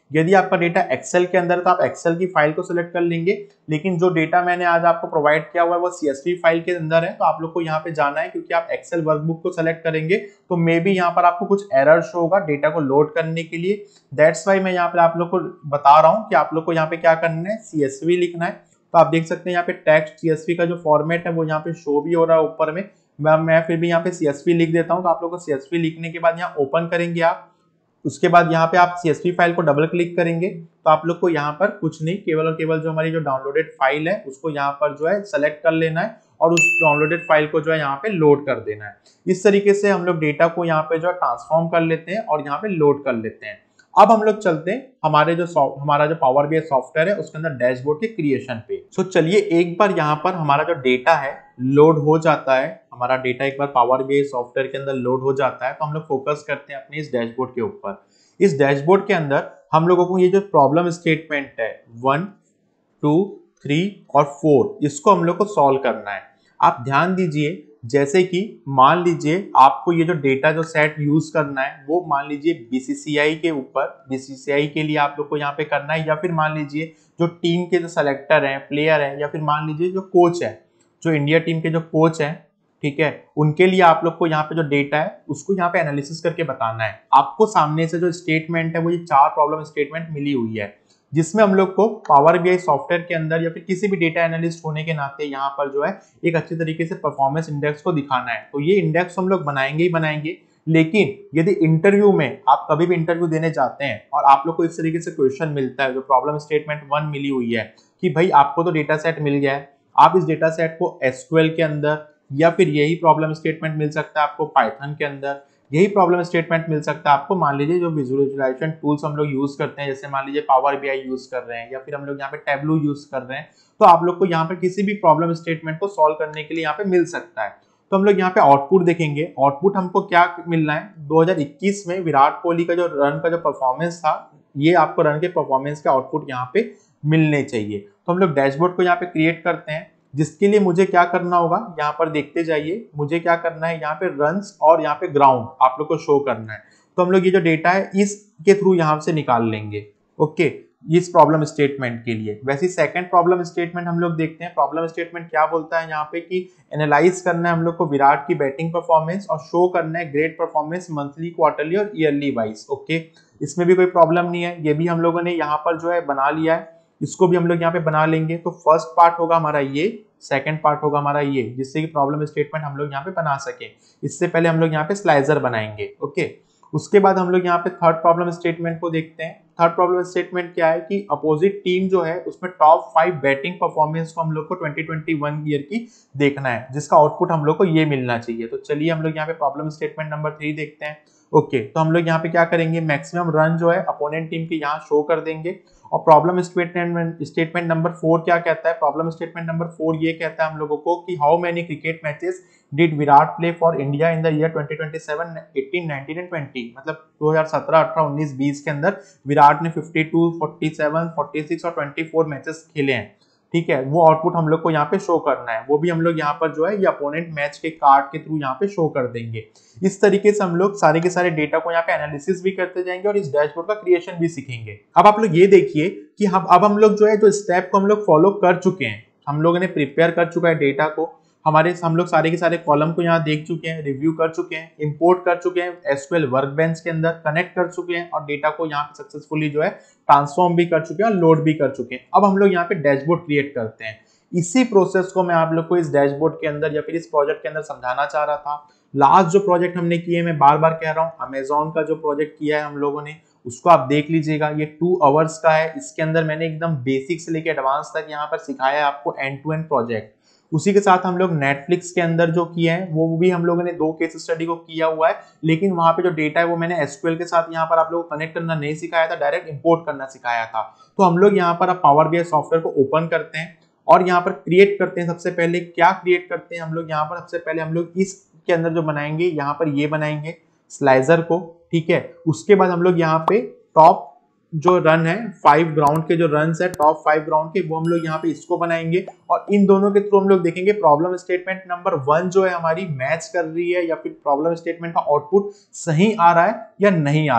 यदि आपका डेटा एक्सेल के अंदर है तो आप एक्सेल की फाइल को सिलेक्ट कर लेंगे, लेकिन जो डेटा मैंने आज आपको प्रोवाइड किया हुआ है वो सीएसवी फाइल के अंदर है, तो आप लोग को यहाँ पे जाना है, क्योंकि आप एक्सेल वर्कबुक को सिलेक्ट करेंगे तो मे बी यहाँ पर आपको कुछ एरर शो होगा डेटा को लोड करने के लिए। दैट्स वाई मैं यहाँ पे आप लोग को बता रहा हूँ कि आप लोग को यहाँ पे क्या करना है, सीएसवी लिखना है। तो आप देख सकते हैं यहाँ पे टेक्स्ट सीएसवी का जो फॉर्मेट है वो यहाँ पे शो भी हो रहा है ऊपर में। मैं मैं फिर भी यहाँ पे सीएसवी लिख देता हूँ। तो आप लोग को सीएसवी लिखने के बाद यहाँ ओपन करेंगे आप, उसके बाद यहाँ पे आप सीएसवी फाइल को डबल क्लिक करेंगे तो आप लोग को यहाँ पर कुछ नहीं, केवल और केवल जो हमारी जो डाउनलोडेड फाइल है उसको यहाँ पर जो है सेलेक्ट कर लेना है और उस डाउनलोडेड फाइल को जो है यहाँ पे लोड कर देना है। इस तरीके से हम लोग डेटा को यहाँ पे जो है ट्रांसफॉर्म कर लेते हैं और यहाँ पे लोड कर लेते हैं। अब हम लोग चलते हैं हमारे जो हमारा जो पावर बीआई सॉफ्टवेयर है उसके अंदर डैशबोर्ड के क्रिएशन पे। सो so, चलिए एक बार यहाँ पर हमारा जो डेटा है लोड हो जाता है, हमारा डेटा एक बार पावर बीआई सॉफ्टवेयर के अंदर लोड हो जाता है तो हम लोग फोकस करते हैं अपने इस डैशबोर्ड के ऊपर। इस डैशबोर्ड के अंदर हम लोगों को ये जो प्रॉब्लम स्टेटमेंट है वन टू थ्री और फोर, इसको हम लोग को सॉल्व करना है। आप ध्यान दीजिए, जैसे कि मान लीजिए आपको ये जो डेटा जो सेट यूज करना है वो मान लीजिए बीसीसीआई के ऊपर, बीसीसीआई के लिए आप लोग को यहाँ पे करना है, या फिर मान लीजिए जो टीम के जो सेलेक्टर हैं, प्लेयर हैं, या फिर मान लीजिए जो कोच है, जो इंडिया टीम के जो कोच हैं, ठीक है, उनके लिए आप लोग को यहाँ पे जो डेटा है उसको यहाँ पे एनालिसिस करके बताना है। आपको सामने से जो स्टेटमेंट है वो ये चार प्रॉब्लम स्टेटमेंट मिली हुई है, जिसमें हम लोग को पावर बीआई सॉफ्टवेयर के अंदर या फिर किसी भी डेटा एनालिस्ट होने के नाते यहाँ पर जो है एक अच्छे तरीके से परफॉर्मेंस इंडेक्स को दिखाना है। तो ये इंडेक्स हम लोग बनाएंगे ही बनाएंगे, लेकिन यदि इंटरव्यू में आप कभी भी इंटरव्यू देने जाते हैं और आप लोग को इस तरीके से क्वेश्चन मिलता है, जो प्रॉब्लम स्टेटमेंट वन मिली हुई है कि भाई आपको तो डेटा सेट मिल गया है, आप इस डेटा सेट को एसक्यूएल के अंदर, या फिर यही प्रॉब्लम स्टेटमेंट मिल सकता है आपको पाइथन के अंदर, यही प्रॉब्लम स्टेटमेंट मिल सकता है आपको मान लीजिए जो विजुअलाइजेशन टूल्स हम लोग यूज करते हैं, जैसे मान लीजिए पावर बीआई यूज कर रहे हैं या फिर हम लोग यहाँ पे टैबलू यूज कर रहे हैं, तो आप लोग को यहाँ पे किसी भी प्रॉब्लम स्टेटमेंट को सॉल्व करने के लिए यहाँ पे मिल सकता है। तो हम लोग यहाँ पे आउटपुट देखेंगे। आउटपुट हमको क्या मिलना है, दो हज़ार इक्कीस में विराट कोहली का जो रन का जो परफॉर्मेंस था, ये आपको रन के परफॉर्मेंस के आउटपुट यहाँ पे मिलने चाहिए। तो हम लोग डैशबोर्ड को यहाँ पे क्रिएट करते हैं, जिसके लिए मुझे क्या करना होगा, यहाँ पर देखते जाइए, मुझे क्या करना है, यहाँ पे रन्स और यहाँ पे ग्राउंड आप लोग को शो करना है। तो हम लोग ये जो डेटा है इसके थ्रू यहाँ से निकाल लेंगे, ओके, इस प्रॉब्लम स्टेटमेंट के लिए। वैसे सेकंड प्रॉब्लम स्टेटमेंट हम लोग देखते हैं। प्रॉब्लम स्टेटमेंट क्या बोलता है यहाँ पे कि एनालाइज करना है हम लोग को विराट की बैटिंग परफॉर्मेंस और शो करना है ग्रेट परफॉर्मेंस मंथली, क्वार्टरली और ईयरली वाइज, ओके। इसमें भी कोई प्रॉब्लम नहीं है, ये भी हम लोगों ने यहाँ पर जो है बना लिया है, इसको भी हम लोग यहाँ पे बना लेंगे। तो फर्स्ट पार्ट होगा हमारा ये, सेकंड पार्ट होगा हमारा ये, जिससे कि प्रॉब्लम स्टेटमेंट हम लोग यहाँ पे बना सके। इससे पहले हम लोग यहाँ पे स्लाइजर बनाएंगे, ओके। उसके बाद हम लोग यहाँ पे थर्ड प्रॉब्लम स्टेटमेंट को देखते हैं। थर्ड प्रॉब्लम स्टेटमेंट क्या है कि अपोजिट टीम जो है उसमें टॉप फाइव बैटिंग परफॉर्मेंस को हम लोग को ट्वेंटी ट्वेंटी वन ईयर की देखना है, जिसका आउटपुट हम लोग को ये मिलना चाहिए। तो चलिए हम लोग यहाँ पे प्रॉब्लम स्टेटमेंट नंबर थ्री देखते हैं, ओके okay, तो हम लोग यहाँ पे क्या करेंगे, मैक्सिमम रन जो है अपोनेंट टीम के यहाँ शो कर देंगे। और problem statement statement number four क्या कहता है, प्रॉब्लम स्टेटमेंट नंबर फोर ये कहता है हम लोगों को कि how many cricket matches did Virat play for India in the year twenty twenty seven, eighteen, nineteen and twenty, मतलब दो हज़ार सत्रह, अठारह, उन्नीस, बीस के अंदर विराट ने fifty two, forty seven, forty six और ट्वेंटी फोर मैचेस खेले हैं, ठीक है। वो आउटपुट हम लोग को यहाँ पे शो करना है, वो भी हम लोग यहाँ पर जो है ये अपोनेंट मैच के कार्ड के थ्रू यहाँ पे शो कर देंगे। इस तरीके से हम लोग सारे के सारे डेटा को यहाँ पे एनालिसिस भी करते जाएंगे और इस डैशबोर्ड का क्रिएशन भी सीखेंगे। अब आप लोग ये देखिए कि हम अब हम लोग जो है जो स्टेप को हम लोग फॉलो कर चुके हैं, हम लोगों ने प्रिपेयर कर चुका है डेटा को, हमारे हम लोग सारे के सारे कॉलम को यहाँ देख चुके हैं, रिव्यू कर चुके हैं, इंपोर्ट कर चुके हैं एसक्यूएल वर्कबेंच के अंदर, कनेक्ट कर चुके हैं और डेटा को यहाँ पे सक्सेसफुली जो है ट्रांसफॉर्म भी कर चुके हैं और लोड भी कर चुके हैं। अब हम लोग यहाँ पे डैशबोर्ड क्रिएट करते हैं। इसी प्रोसेस को मैं आप लोग को इस डैशबोर्ड के अंदर या फिर इस प्रोजेक्ट के अंदर समझाना चाह रहा था। लास्ट जो प्रोजेक्ट हमने किए, मैं बार बार कह रहा हूँ, अमेजोन का जो प्रोजेक्ट किया है हम लोगों ने, उसको आप देख लीजिएगा, ये टू आवर्स का है। इसके अंदर मैंने एकदम बेसिक से लेके एडवांस तक यहाँ पर सिखाया है आपको एंड टू एंड प्रोजेक्ट। उसी के साथ हम लोग नेटफ्लिक्स के अंदर जो किया है वो भी हम लोगों ने दो केस स्टडी को किया हुआ है, लेकिन वहां पे जो डेटा है वो मैंने एसक्यूएल के साथ यहाँ पर आप लोगों को कनेक्ट करना नहीं सिखाया था, डायरेक्ट इंपोर्ट करना सिखाया था। तो हम लोग यहाँ पर अब पावर बीआई सॉफ्टवेयर को ओपन करते हैं और यहाँ पर क्रिएट करते हैं। सबसे पहले क्या क्रिएट करते हैं हम लोग यहाँ पर, सबसे पहले हम लोग इसके अंदर जो बनाएंगे, यहाँ पर ये बनाएंगे स्लाइजर को, ठीक है। उसके बाद हम लोग यहाँ पे टॉप जो रन है, फाइव ग्राउंड के जो रन है टॉप फाइव ग्राउंड के, वो हम लोग यहाँ पे इसको बनाएंगे और इन दोनों के थ्रू हम लोग देखेंगे प्रॉब्लम स्टेटमेंट नंबर वन जो है हमारी मैच कर रही है या फिर प्रॉब्लम स्टेटमेंट का आउटपुट सही आ रहा है या नहीं आ रहा है।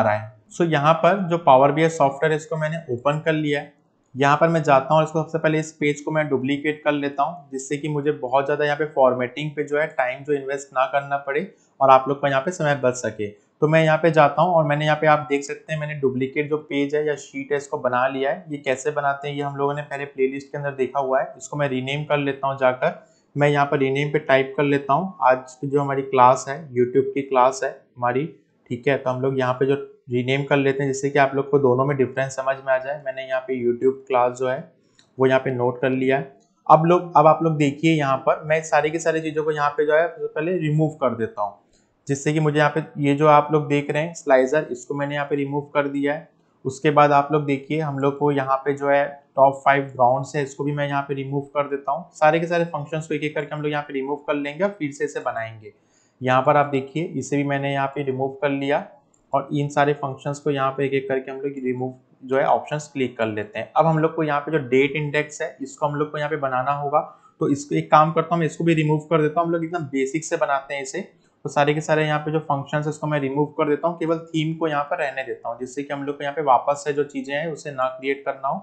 सो so, यहाँ पर जो पावर बी आई सॉफ्टवेयर इसको मैंने ओपन कर लिया है। यहाँ पर मैं जाता हूँ, इसको सबसे पहले इस पेज को मैं डुप्लीकेट कर लेता हूँ, जिससे कि मुझे बहुत ज़्यादा यहाँ पे फॉर्मेटिंग पे जो है टाइम जो इन्वेस्ट ना करना पड़े और आप लोग का यहाँ पे समय बच सके। तो मैं यहाँ पे जाता हूँ और मैंने यहाँ पे आप देख सकते हैं मैंने डुप्लीकेट जो पेज है या शीट है इसको बना लिया है। ये कैसे बनाते हैं ये हम लोगों ने पहले प्लेलिस्ट के अंदर देखा हुआ है। इसको मैं रीनेम कर लेता हूँ जाकर, मैं यहाँ पर रीनेम पे टाइप कर लेता हूँ। आज की जो हमारी क्लास है यूट्यूब की क्लास है हमारी, ठीक है। तो हम लोग यहाँ पे जो रीनेम कर लेते हैं जिससे कि आप लोग को दोनों में डिफरेंस समझ में आ जाए। मैंने यहाँ पे यूट्यूब क्लास जो है वो यहाँ पे नोट कर लिया है। अब लोग अब आप लोग देखिए यहाँ पर मैं सारी की सारी चीज़ों को यहाँ पे जो है पहले रिमूव कर देता हूँ, जिससे कि मुझे यहाँ पे ये जो आप लोग देख रहे हैं स्लाइजर, इसको मैंने यहाँ पे रिमूव कर दिया है। उसके बाद आप लोग देखिए हम लोग को यहाँ पे जो है टॉप फाइव ग्राउंड्स है, इसको भी मैं यहाँ पे रिमूव कर देता हूँ। सारे के सारे फंक्शंस को एक एक करके हम लोग यहाँ पे रिमूव कर लेंगे और फिर से इसे बनाएंगे। यहाँ पर आप देखिए इसे भी मैंने यहाँ पे रिमूव कर लिया और इन सारे फंक्शंस को यहाँ पे एक एक करके हम लोग रिमूव जो है ऑप्शंस क्लिक कर लेते हैं। अब हम लोग को यहाँ पे जो डेट इंडेक्स है इसको हम लोग को यहाँ पे बनाना होगा, तो इसको एक काम करता हूँ, इसको भी रिमूव कर देता हूँ। हम लोग एकदम बेसिक से बनाते हैं इसे, तो सारे के सारे यहाँ पे जो फंक्शंस है इसको मैं रिमूव कर देता हूँ, केवल थीम को यहाँ पर रहने देता हूँ, जिससे कि हम लोग को यहाँ पे वापस से जो चीजें हैं उसे ना क्रिएट करना हो।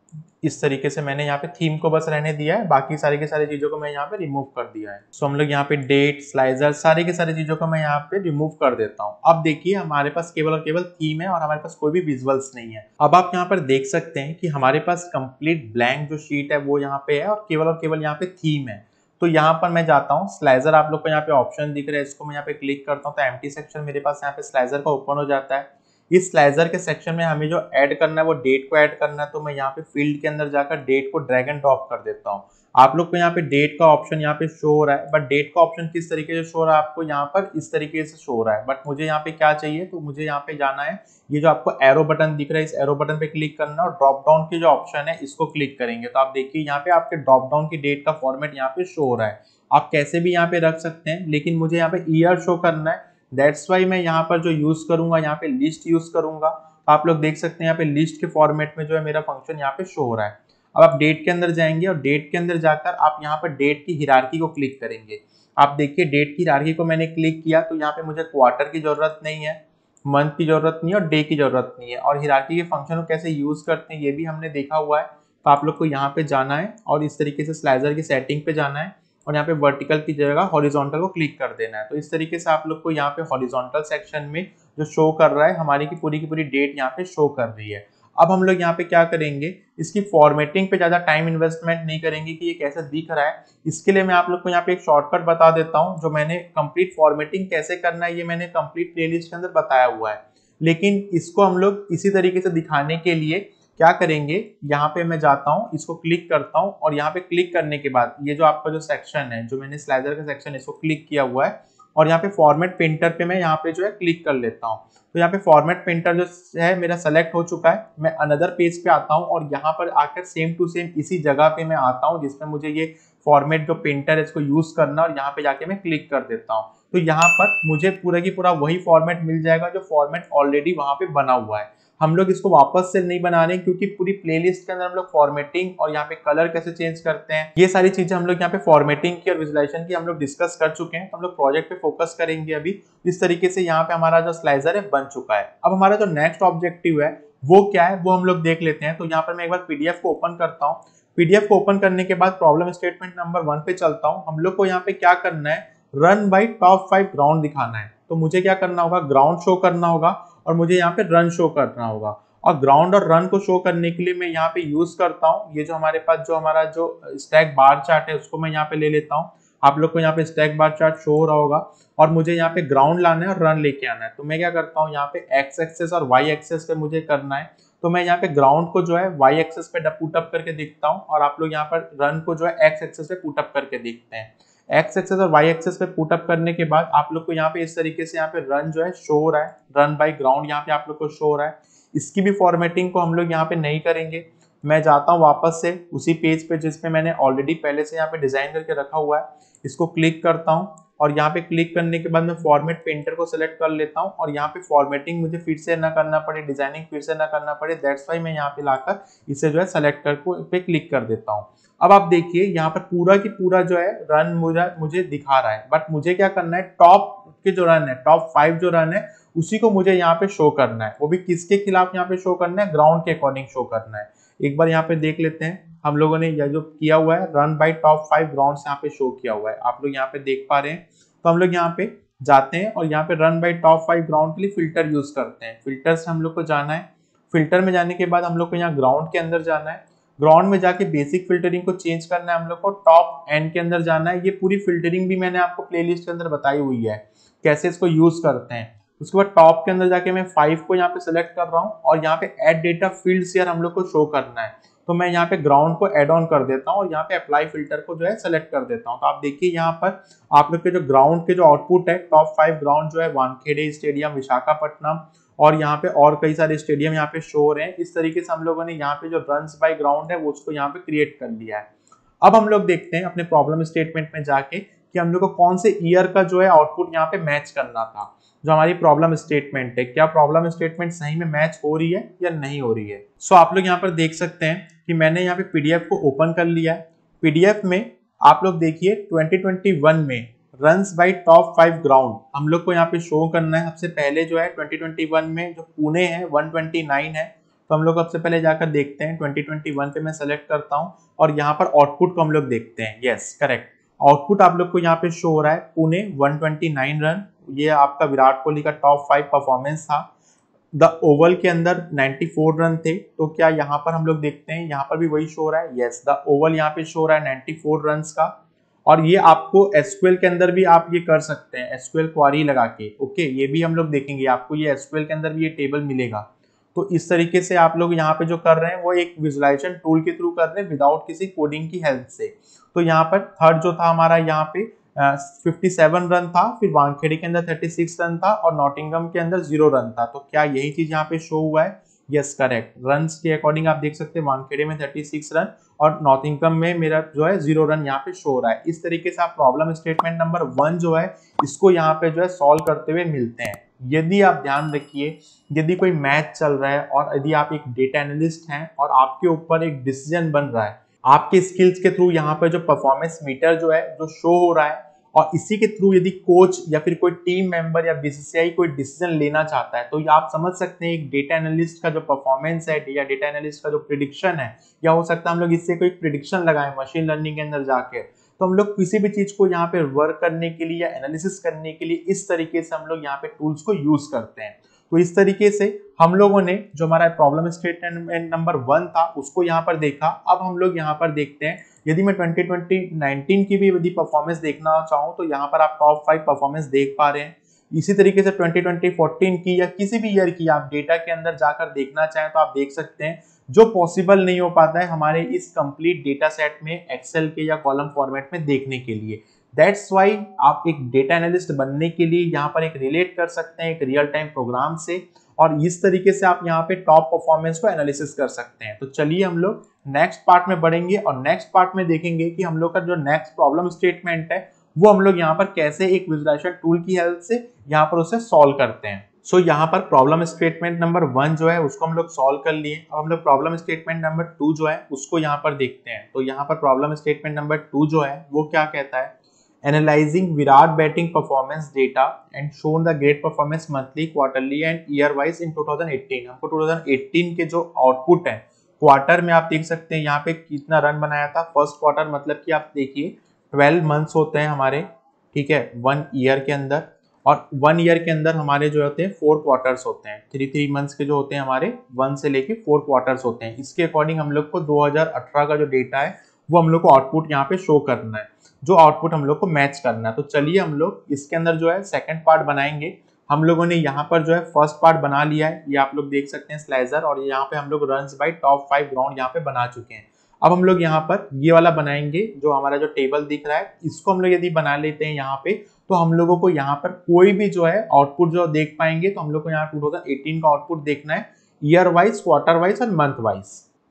इस तरीके से मैंने यहाँ पे थीम को बस रहने दिया है, बाकी सारी के सारी चीजों को मैं यहाँ पे रिमूव कर दिया है। सो हम लोग यहाँ पे डेट स्लाइजर सारी के सारी चीजों को मैं यहाँ पे रिमूव कर देता हूँ। अब देखिए हमारे पास केवल और केवल थीम है और हमारे पास कोई भी विजुअल्स नहीं है। अब आप यहाँ पर देख सकते हैं कि हमारे पास कंप्लीट ब्लैंक जो शीट है वो यहाँ पे है और केवल और केवल यहाँ पे थीम है। तो यहाँ पर मैं जाता हूँ, स्लाइजर आप लोग को यहाँ पे ऑप्शन दिख रहा है, इसको मैं यहाँ पे क्लिक करता हूँ तो एम्प्टी सेक्शन मेरे पास यहाँ पे स्लाइजर का ओपन हो जाता है। इस स्लाइजर के सेक्शन में हमें जो ऐड करना है वो डेट को ऐड करना है, तो मैं यहाँ पे फील्ड के अंदर जाकर डेट को ड्रैग एंड ड्रॉप कर देता हूँ। आप लोग को यहाँ पे डेट का ऑप्शन यहाँ पे शो हो रहा है, बट डेट का ऑप्शन किस तरीके से शो हो रहा है आपको यहाँ पर इस तरीके से शो हो रहा है, बट मुझे यहाँ पे क्या चाहिए, तो मुझे यहाँ पे जाना है, ये जो आपको एरो बटन दिख रहा है इस एरो बटन पे क्लिक करना और ड्रॉप डाउन की जो ऑप्शन है इसको क्लिक करेंगे तो आप देखिए यहाँ पे आपके ड्रॉप डाउन की डेट का फॉर्मेट यहाँ पे शो हो रहा है। आप कैसे भी यहाँ पे रख सकते हैं, लेकिन मुझे यहाँ पे ईयर शो करना है, दैट्स वाई मैं यहाँ पर जो यूज करूंगा यहाँ पे लिस्ट यूज करूंगा। आप लोग देख सकते हैं यहाँ पे लिस्ट के फॉर्मेट में जो है मेरा फंक्शन यहाँ पे शो हो रहा है। अब आप डेट के अंदर जाएंगे और डेट के अंदर जाकर आप यहाँ पर डेट की हिरार्की को क्लिक करेंगे। आप देखिए डेट की हिरार्की को मैंने क्लिक किया तो यहाँ पे मुझे क्वार्टर की जरूरत नहीं है, मंथ की जरूरत नहीं है और डे की जरूरत नहीं है, और हिरार्की के फंक्शन को कैसे यूज करते हैं ये भी हमने देखा हुआ है। तो आप लोग को यहाँ पे जाना है और इस तरीके से स्लाइजर की सेटिंग पे जाना है और यहाँ पे वर्टिकल की जगह हॉरिजॉन्टल को क्लिक कर देना है। तो इस तरीके से आप लोग को यहाँ पे हॉरिजॉन्टल सेक्शन में जो शो कर रहा है हमारी की पूरी की पूरी डेट यहाँ पे शो कर रही है। अब हम लोग यहाँ पे क्या करेंगे, इसकी फॉर्मेटिंग पे ज्यादा टाइम इन्वेस्टमेंट नहीं करेंगे कि ये कैसे दिख रहा है। इसके लिए मैं आप लोग को यहाँ पे एक शॉर्टकट बता देता हूँ। जो मैंने कंप्लीट फॉर्मेटिंग कैसे करना है ये मैंने कंप्लीट प्लेलिस्ट के अंदर बताया हुआ है, लेकिन इसको हम लोग इसी तरीके से दिखाने के लिए क्या करेंगे, यहाँ पे मैं जाता हूँ, इसको क्लिक करता हूँ और यहाँ पे क्लिक करने के बाद ये जो आपका जो सेक्शन है जो मैंने स्लाइडर का सेक्शन है इसको क्लिक किया हुआ है और यहाँ पे फॉर्मेट पेंटर पे मैं यहाँ पे जो है क्लिक कर लेता हूँ। तो यहाँ पे फॉर्मेट पेंटर जो है मेरा सेलेक्ट हो चुका है। मैं अनदर पेज पे आता हूँ और यहाँ पर आकर सेम टू सेम इसी जगह पे मैं आता हूँ जिसमें मुझे ये फॉर्मेट जो पेंटर है इसको यूज करना, और यहाँ पे जाके मैं क्लिक कर देता हूँ। तो यहाँ पर मुझे पूरा की पूरा वही फॉर्मेट मिल जाएगा जो फॉर्मेट ऑलरेडी वहां पे बना हुआ है। हम लोग इसको वापस से नहीं बना रहे क्योंकि पूरी प्लेलिस्ट के अंदर हम लोग फॉर्मेटिंग और यहाँ पे कलर कैसे चेंज करते हैं ये सारी चीजें हम लोग यहाँ पे फॉर्मेटिंग की और विजुअलाइजेशन की हम लोग डिस्कस कर चुके हैं। तो हम लोग प्रोजेक्ट पे फोकस करेंगे अभी। इस तरीके से यहाँ पे हमारा जो स्लाइजर है बन चुका है। अब हमारा जो नेक्स्ट ऑब्जेक्टिव है वो क्या है वो हम लोग देख लेते हैं। तो यहाँ पर मैं एक बार पीडीएफ को ओपन करता हूँ। पीडीएफ को ओपन करने के बाद प्रॉब्लम स्टेटमेंट नंबर वन पे चलता हूँ। हम लोग को यहाँ पे क्या करना है, run by top five ground दिखाना है। तो मुझे क्या करना होगा, ग्राउंड शो करना होगा और मुझे यहाँ पे रन शो करना होगा। और ग्राउंड और रन को शो करने के लिए मैं यहाँ पे यूज करता हूँ ये जो हमारे पास जो हमारा जो स्टैक बार चार्ट है उसको मैं यहाँ पे ले लेता हूँ। आप लोग को यहाँ पे स्टैक बार चार्ट शो हो रहा होगा और मुझे यहाँ पे ग्राउंड लाना है और रन लेके आना है। तो मैं क्या करता हूँ, यहाँ पे एक्स एक्सेस और वाई एक्सेस पे मुझे करना है। तो मैं यहाँ पे ग्राउंड को जो है वाई एक्सेस पे पुटअप करके देखता हूँ और आप लोग यहाँ पर रन को जो है एक्स एक्सेस पे पुटअप करके देखते हैं। एक्स एक्सेस और वाई एक्सेस पे पुटअप करने के बाद आप लोग को यहाँ पे इस तरीके से यहाँ पे रन जो है शो हो रहा है, रन बाय ग्राउंड यहाँ पे आप लोग को शो हो रहा है। इसकी भी फॉर्मेटिंग को हम लोग यहाँ पे नहीं करेंगे। मैं जाता हूँ वापस से उसी पेज पे जिसपे मैंने ऑलरेडी पहले से यहाँ पे डिजाइन करके रखा हुआ है, इसको क्लिक करता हूँ। और यहाँ पे क्लिक करने के बाद मैं फॉर्मेट पेंटर को सिलेक्ट कर लेता हूँ और यहाँ पे फॉर्मेटिंग मुझे फिर से ना करना पड़े, डिजाइनिंग फिर से ना करना पड़े, दैट्स वाई मैं यहाँ पे लाकर इसे जो है सेलेक्ट कर पे क्लिक कर देता हूँ। अब आप देखिए यहाँ पर पूरा की पूरा जो है रन मुझे मुझे दिखा रहा है, बट मुझे क्या करना है, टॉप के जो रन है, टॉप फाइव जो रन है उसी को मुझे यहाँ पे शो करना है। वो भी किसके खिलाफ यहाँ पे शो करना है, ग्राउंड के अकॉर्डिंग शो करना है। एक बार यहाँ पे देख लेते हैं, हम लोगों ने यह जो किया हुआ है run by top five grounds यहाँ पे शो किया हुआ है, आप लोग यहाँ पे देख पा रहे हैं। तो हम लोग यहाँ पे जाते हैं और यहाँ पे run by top five ground के लिए फिल्टर यूज करते हैं। फिल्टर से हम लोग को जाना है, फिल्टर में जाने के बाद हम लोग को यहाँ ग्राउंड के अंदर जाना है, ग्राउंड में जाके बेसिक फिल्टरिंग को चेंज करना है हम लोग को, टॉप एंड के अंदर जाना है। ये पूरी फिल्टरिंग भी मैंने आपको प्लेलिस्ट के अंदर बताई हुई है कैसे इसको यूज करते हैं। उसके बाद टॉप के अंदर जाके मैं फाइव को यहाँ पे सिलेक्ट कर रहा हूँ और यहाँ पे ऐड डेटा फील्ड्स यार हम लोग को शो करना है, तो मैं यहाँ पे ग्राउंड को ऐड ऑन कर देता हूँ और यहाँ पे अप्लाई फिल्टर को जो है सेलेक्ट कर देता हूँ। तो आप देखिए यहाँ पर आप लोग के जो ग्राउंड के जो आउटपुट है, टॉप फाइव ग्राउंड जो है वानखेड़े स्टेडियम, विशाखापट्टनम और यहाँ पे और कई सारे स्टेडियम यहाँ पे शो हो रहे हैं। इस तरीके से हम लोगों ने यहाँ पे जो रन्स बाय ग्राउंड है वो उसको यहाँ पे क्रिएट कर लिया है। अब हम लोग देखते हैं अपने प्रॉब्लम स्टेटमेंट में जाके कि हम लोग को कौन से ईयर का जो है आउटपुट यहाँ पे मैच करना था। जो हमारी प्रॉब्लम स्टेटमेंट है, क्या प्रॉब्लम स्टेटमेंट सही में मैच हो रही है या नहीं हो रही है। सो so, आप लोग यहाँ पर देख सकते हैं कि मैंने यहाँ पे पीडीएफ को ओपन कर लिया है। पीडीएफ में आप लोग देखिए ट्वेंटी ट्वेंटी वन में runs by top five ground हम लोग को यहाँ पे शो करना है। सबसे पहले जो है ट्वेंटी ट्वेंटी वन में जो पुणे है वन ट्वेंटी नाइन है, तो हम लोग सबसे पहले जाकर देखते हैं। ट्वेंटी ट्वेंटी वन पे मैं सेलेक्ट करता हूँ और यहाँ पर आउटपुट को हम लोग देखते हैं। यस करेक्ट, आउटपुट आप लोग को यहाँ पे शो हो रहा है Pune one twenty nine run. ये आपका विराट कोहली का टॉप फाइव परफॉर्मेंस था। द ओवल के अंदर नाइंटी फोर रन थे, तो क्या यहाँ पर हम लोग देखते हैं यहाँ पर भी वही शो हो रहा है। यस, द ओवल यहाँ पे शो हो रहा है नाइंटी फोर रन का। और ये आपको एसक्यूएल के अंदर भी आप ये कर सकते हैं, एसक्यूएल क्वारी लगा के। ओके, ये भी हम लोग देखेंगे, आपको ये एसक्यूएल के अंदर भी ये टेबल मिलेगा। तो इस तरीके से आप लोग यहाँ पे जो कर रहे हैं वो एक विजुअलाइजेशन टूल के थ्रू कर रहे हैं विदाउट किसी कोडिंग की हेल्प से। तो यहाँ पर थर्ड जो था हमारा यहाँ पे फिफ्टी सेवन रन था, फिर वानखेड़े के अंदर थर्टी सिक्स रन था और नॉटिंगम के अंदर जीरो रन था। तो क्या यही चीज यहाँ पे शो हुआ है। यस करेक्ट, रन्स के अकॉर्डिंग आप देख सकते हैं वानखेड़े में थर्टी सिक्स रन और नॉटिंगम में मेरा जो है जीरो रन यहाँ पे शो हो रहा है। इस तरीके से आप प्रॉब्लम स्टेटमेंट नंबर वन जो है इसको यहाँ पे जो है सॉल्व करते हुए मिलते हैं। यदि आप ध्यान रखिए, यदि कोई मैच चल रहा है और यदि आप एक डेटा एनालिस्ट हैं और आपके ऊपर एक डिसीजन बन रहा है, आपके स्किल्स के थ्रू यहाँ पर जो परफॉर्मेंस मीटर जो है जो शो हो रहा है और इसी के थ्रू यदि कोच या फिर कोई टीम मेंबर या बीसीसीआई कोई डिसीजन लेना चाहता है, तो आप समझ सकते हैं एक डेटा एनालिस्ट का जो परफॉर्मेंस है या डेटा एनालिस्ट का जो प्रिडिक्शन है, या हो सकता है हम लोग इससे कोई प्रिडिक्शन लगाएं मशीन लर्निंग के अंदर जाके, तो हम लोग किसी भी चीज को यहाँ पे वर्क करने के लिए या एनालिसिस करने के लिए इस तरीके से हम लोग यहाँ पे टूल्स को यूज करते हैं। तो इस तरीके से हम लोगों ने जो हमारा प्रॉब्लम स्टेटमेंट नंबर वन था उसको यहाँ पर देखा। अब हम लोग यहाँ पर देखते हैं, यदि मैं ट्वेंटी ट्वेंटी नाइनटीन की भी यदि परफॉर्मेंस देखना चाहूँ तो यहाँ पर आप टॉप फाइव परफॉर्मेंस देख पा रहे हैं। इसी तरीके से ट्वेंटी ट्वेंटी फोर्टीन की या किसी भी ईयर की आप डेटा के अंदर जाकर देखना चाहें तो आप देख सकते हैं, जो पॉसिबल नहीं हो पाता है हमारे इस कंप्लीट डेटा सेट में एक्सेल के या कॉलम फॉर्मेट में देखने के लिए। दैट्स वाई आप एक डेटा एनालिस्ट बनने के लिए यहाँ पर एक रिलेट कर सकते हैं एक रियल टाइम प्रोग्राम से, और इस तरीके से आप यहाँ पे टॉप परफॉर्मेंस को एनालिसिस कर सकते हैं। तो चलिए हम लोग नेक्स्ट पार्ट में बढ़ेंगे और नेक्स्ट पार्ट में देखेंगे कि हम लोग का जो नेक्स्ट प्रॉब्लम स्टेटमेंट है वो हम लोग यहाँ पर कैसे एक विजुअलाइजेशन टूल की हेल्प से यहाँ पर उसे सॉल्व करते हैं। सो so, यहाँ पर प्रॉब्लम स्टेटमेंट नंबर वन जो है उसको हम लोग सॉल्व कर लिए। अब हम लोग प्रॉब्लम स्टेटमेंट नंबर टू जो है उसको यहाँ पर देखते हैं। तो यहाँ पर प्रॉब्लम स्टेटमेंट नंबर टू जो है वो क्या कहता है, analysing Virat batting performance data and shown the great performance monthly, quarterly and year wise in two thousand eighteen. हमको टू थाउजेंड एटीन के जो आउटपुट है क्वार्टर में आप देख सकते हैं यहाँ पे कितना रन बनाया था। फर्स्ट क्वार्टर मतलब कि आप देखिए ट्वेल्व मंथ्स होते हैं हमारे, ठीक है, वन ईयर के अंदर, और वन ईयर के अंदर हमारे जो होते हैं फोर क्वार्टर्स होते हैं। थ्री थ्री मंथ्स के जो होते हैं हमारे वन से लेके फोर क्वार्टर्स होते हैं। इसके अकॉर्डिंग हम लोग को दो हज़ार अठारह का जो डेटा है वो हम लोग को आउटपुट यहाँ पे शो करना है, जो आउटपुट हम लोग को मैच करना है। तो चलिए हम लोग इसके अंदर जो है सेकंड पार्ट बनाएंगे। हम लोगों ने यहाँ पर जो है फर्स्ट पार्ट बना लिया है, ये आप लोग देख सकते हैं स्लाइजर, और यहाँ पे हम लोग runs by top five ground यहाँ पे बना चुके हैं। अब हम लोग यहाँ पर ये वाला बनाएंगे, जो हमारा जो टेबल दिख रहा है इसको हम लोग यदि बना लेते हैं यहाँ पे, तो हम लोगों को यहाँ पर कोई भी जो है आउटपुट जो देख पाएंगे। तो हम लोग को यहाँ टू थाउजेंड एटीन का आउटपुट देखना है ईयर वाइज, क्वार्टर वाइज और मंथ वाइज।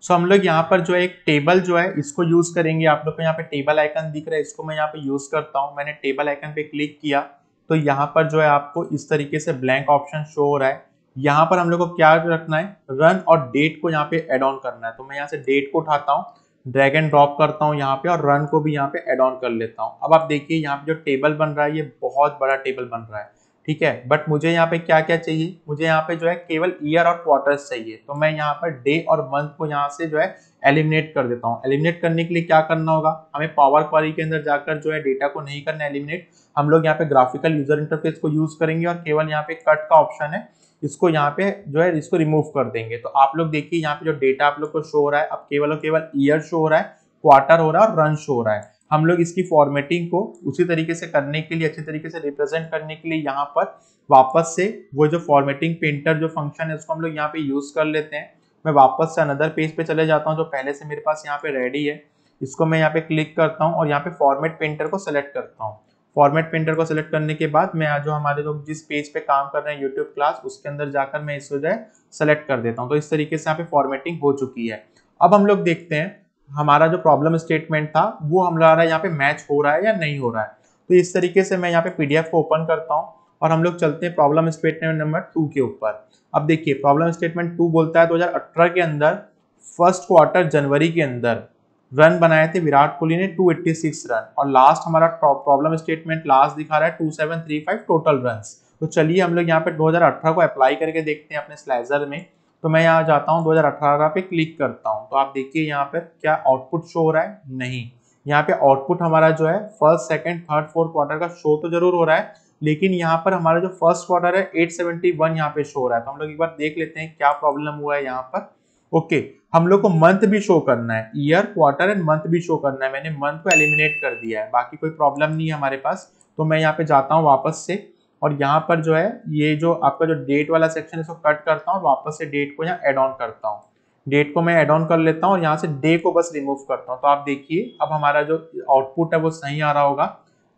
सो हम लोग यहाँ पर जो है एक टेबल जो है इसको यूज करेंगे। आप लोग को यहाँ पे टेबल आइकन दिख रहा है, इसको मैं यहाँ पे यूज करता हूँ। मैंने टेबल आइकन पे क्लिक किया तो यहाँ पर जो है आपको इस तरीके से ब्लैंक ऑप्शन शो हो रहा है। यहाँ पर हम लोग को क्या रखना है, रन और डेट को यहाँ पे एड ऑन करना है। तो मैं यहाँ से डेट को उठाता हूँ, ड्रैग एंड ड्रॉप करता हूँ यहाँ पे और रन को भी यहाँ पे एड ऑन कर लेता हूँ। अब आप देखिए यहाँ पे जो टेबल बन रहा है ये बहुत बड़ा टेबल बन रहा है, ठीक है। बट मुझे यहाँ पे क्या क्या चाहिए, मुझे यहाँ पे जो है केवल ईयर और क्वार्टर्स चाहिए। तो मैं यहाँ पर डे और मंथ को यहाँ से जो है एलिमिनेट कर देता हूँ। एलिमिनेट करने के लिए क्या करना होगा, हमें पावर क्वेरी के अंदर जाकर जो है डेटा को नहीं करना एलिमिनेट, हम लोग यहाँ पे ग्राफिकल यूजर इंटरफेस को यूज करेंगे और केवल यहाँ पे कट का ऑप्शन है, इसको यहाँ पे जो है इसको रिमूव कर देंगे। तो आप लोग देखिए यहाँ पे जो डेटा आप लोग को शो हो रहा है अब केवल और केवल ईयर शो हो रहा है, क्वार्टर हो रहा है और रन शो हो रहा है। हम लोग इसकी फॉर्मेटिंग को उसी तरीके से करने के लिए, अच्छे तरीके से रिप्रेजेंट करने के लिए यहाँ पर वापस से वो जो फॉर्मेटिंग पेंटर जो फंक्शन है उसको हम लोग यहाँ पे यूज कर लेते हैं। मैं वापस से अनदर पेज पे चले जाता हूँ जो पहले से मेरे पास यहाँ पे रेडी है, इसको मैं यहाँ पे क्लिक करता हूँ और यहाँ पे फॉर्मेट पेंटर को सिलेक्ट करता हूँ। फॉर्मेट पेंटर को सिलेक्ट करने के बाद मैं जो हमारे लोग जिस पेज पे काम कर रहे हैं यूट्यूब क्लास, उसके अंदर जाकर मैं इसको जो है सेलेक्ट कर देता हूँ। तो इस तरीके से यहाँ पे फॉर्मेटिंग हो चुकी है। अब हम लोग देखते हैं हमारा जो प्रॉब्लम स्टेटमेंट था वो हमारा यहाँ पे मैच हो रहा है या नहीं हो रहा है। तो इस तरीके से मैं यहाँ पे पीडीएफ को ओपन करता हूँ और हम लोग चलते हैं प्रॉब्लम स्टेटमेंट नंबर टू के ऊपर। अब देखिए प्रॉब्लम स्टेटमेंट टू बोलता है दो हज़ार अठारह के अंदर फर्स्ट क्वार्टर जनवरी के अंदर रन बनाए थे विराट कोहली ने दो सौ छियासी रन, और लास्ट हमारा प्रॉब्लम स्टेटमेंट लास्ट दिखा रहा है two seven three five total runs. तो चलिए हम लोग यहाँ पे दो हज़ार अठारह को अप्लाई करके देखते हैं अपने स्लाइजर में। तो मैं यहाँ जाता हूँ दो हज़ार अठारह पे क्लिक करता हूँ, तो आप देखिए यहाँ पर क्या आउटपुट शो हो रहा है, नहीं। यहाँ पे आउटपुट हमारा जो है first second third fourth quarter का शो तो जरूर हो रहा है, लेकिन यहाँ पर हमारा जो फर्स्ट क्वार्टर है आठ सौ इकहत्तर यहाँ पे शो हो रहा है। तो हम लोग एक बार देख लेते हैं क्या प्रॉब्लम हुआ है यहाँ पर। ओके, हम लोग को मंथ भी शो करना है, ईयर क्वार्टर एंड मंथ भी शो करना है। मैंने मंथ को एलिमिनेट कर दिया है, बाकी कोई प्रॉब्लम नहीं है हमारे पास। तो मैं यहाँ पे जाता हूँ वापस से और यहाँ पर जो है ये जो आपका जो डेट वाला सेक्शन है इसको कट करता हूँ और वापस से डेट को यहाँ एड ऑन करता हूँ। डेट को मैं एड ऑन कर लेता हूँ और यहाँ से डे को बस रिमूव करता हूँ। तो आप देखिए अब हमारा जो आउटपुट है वो सही आ रहा होगा।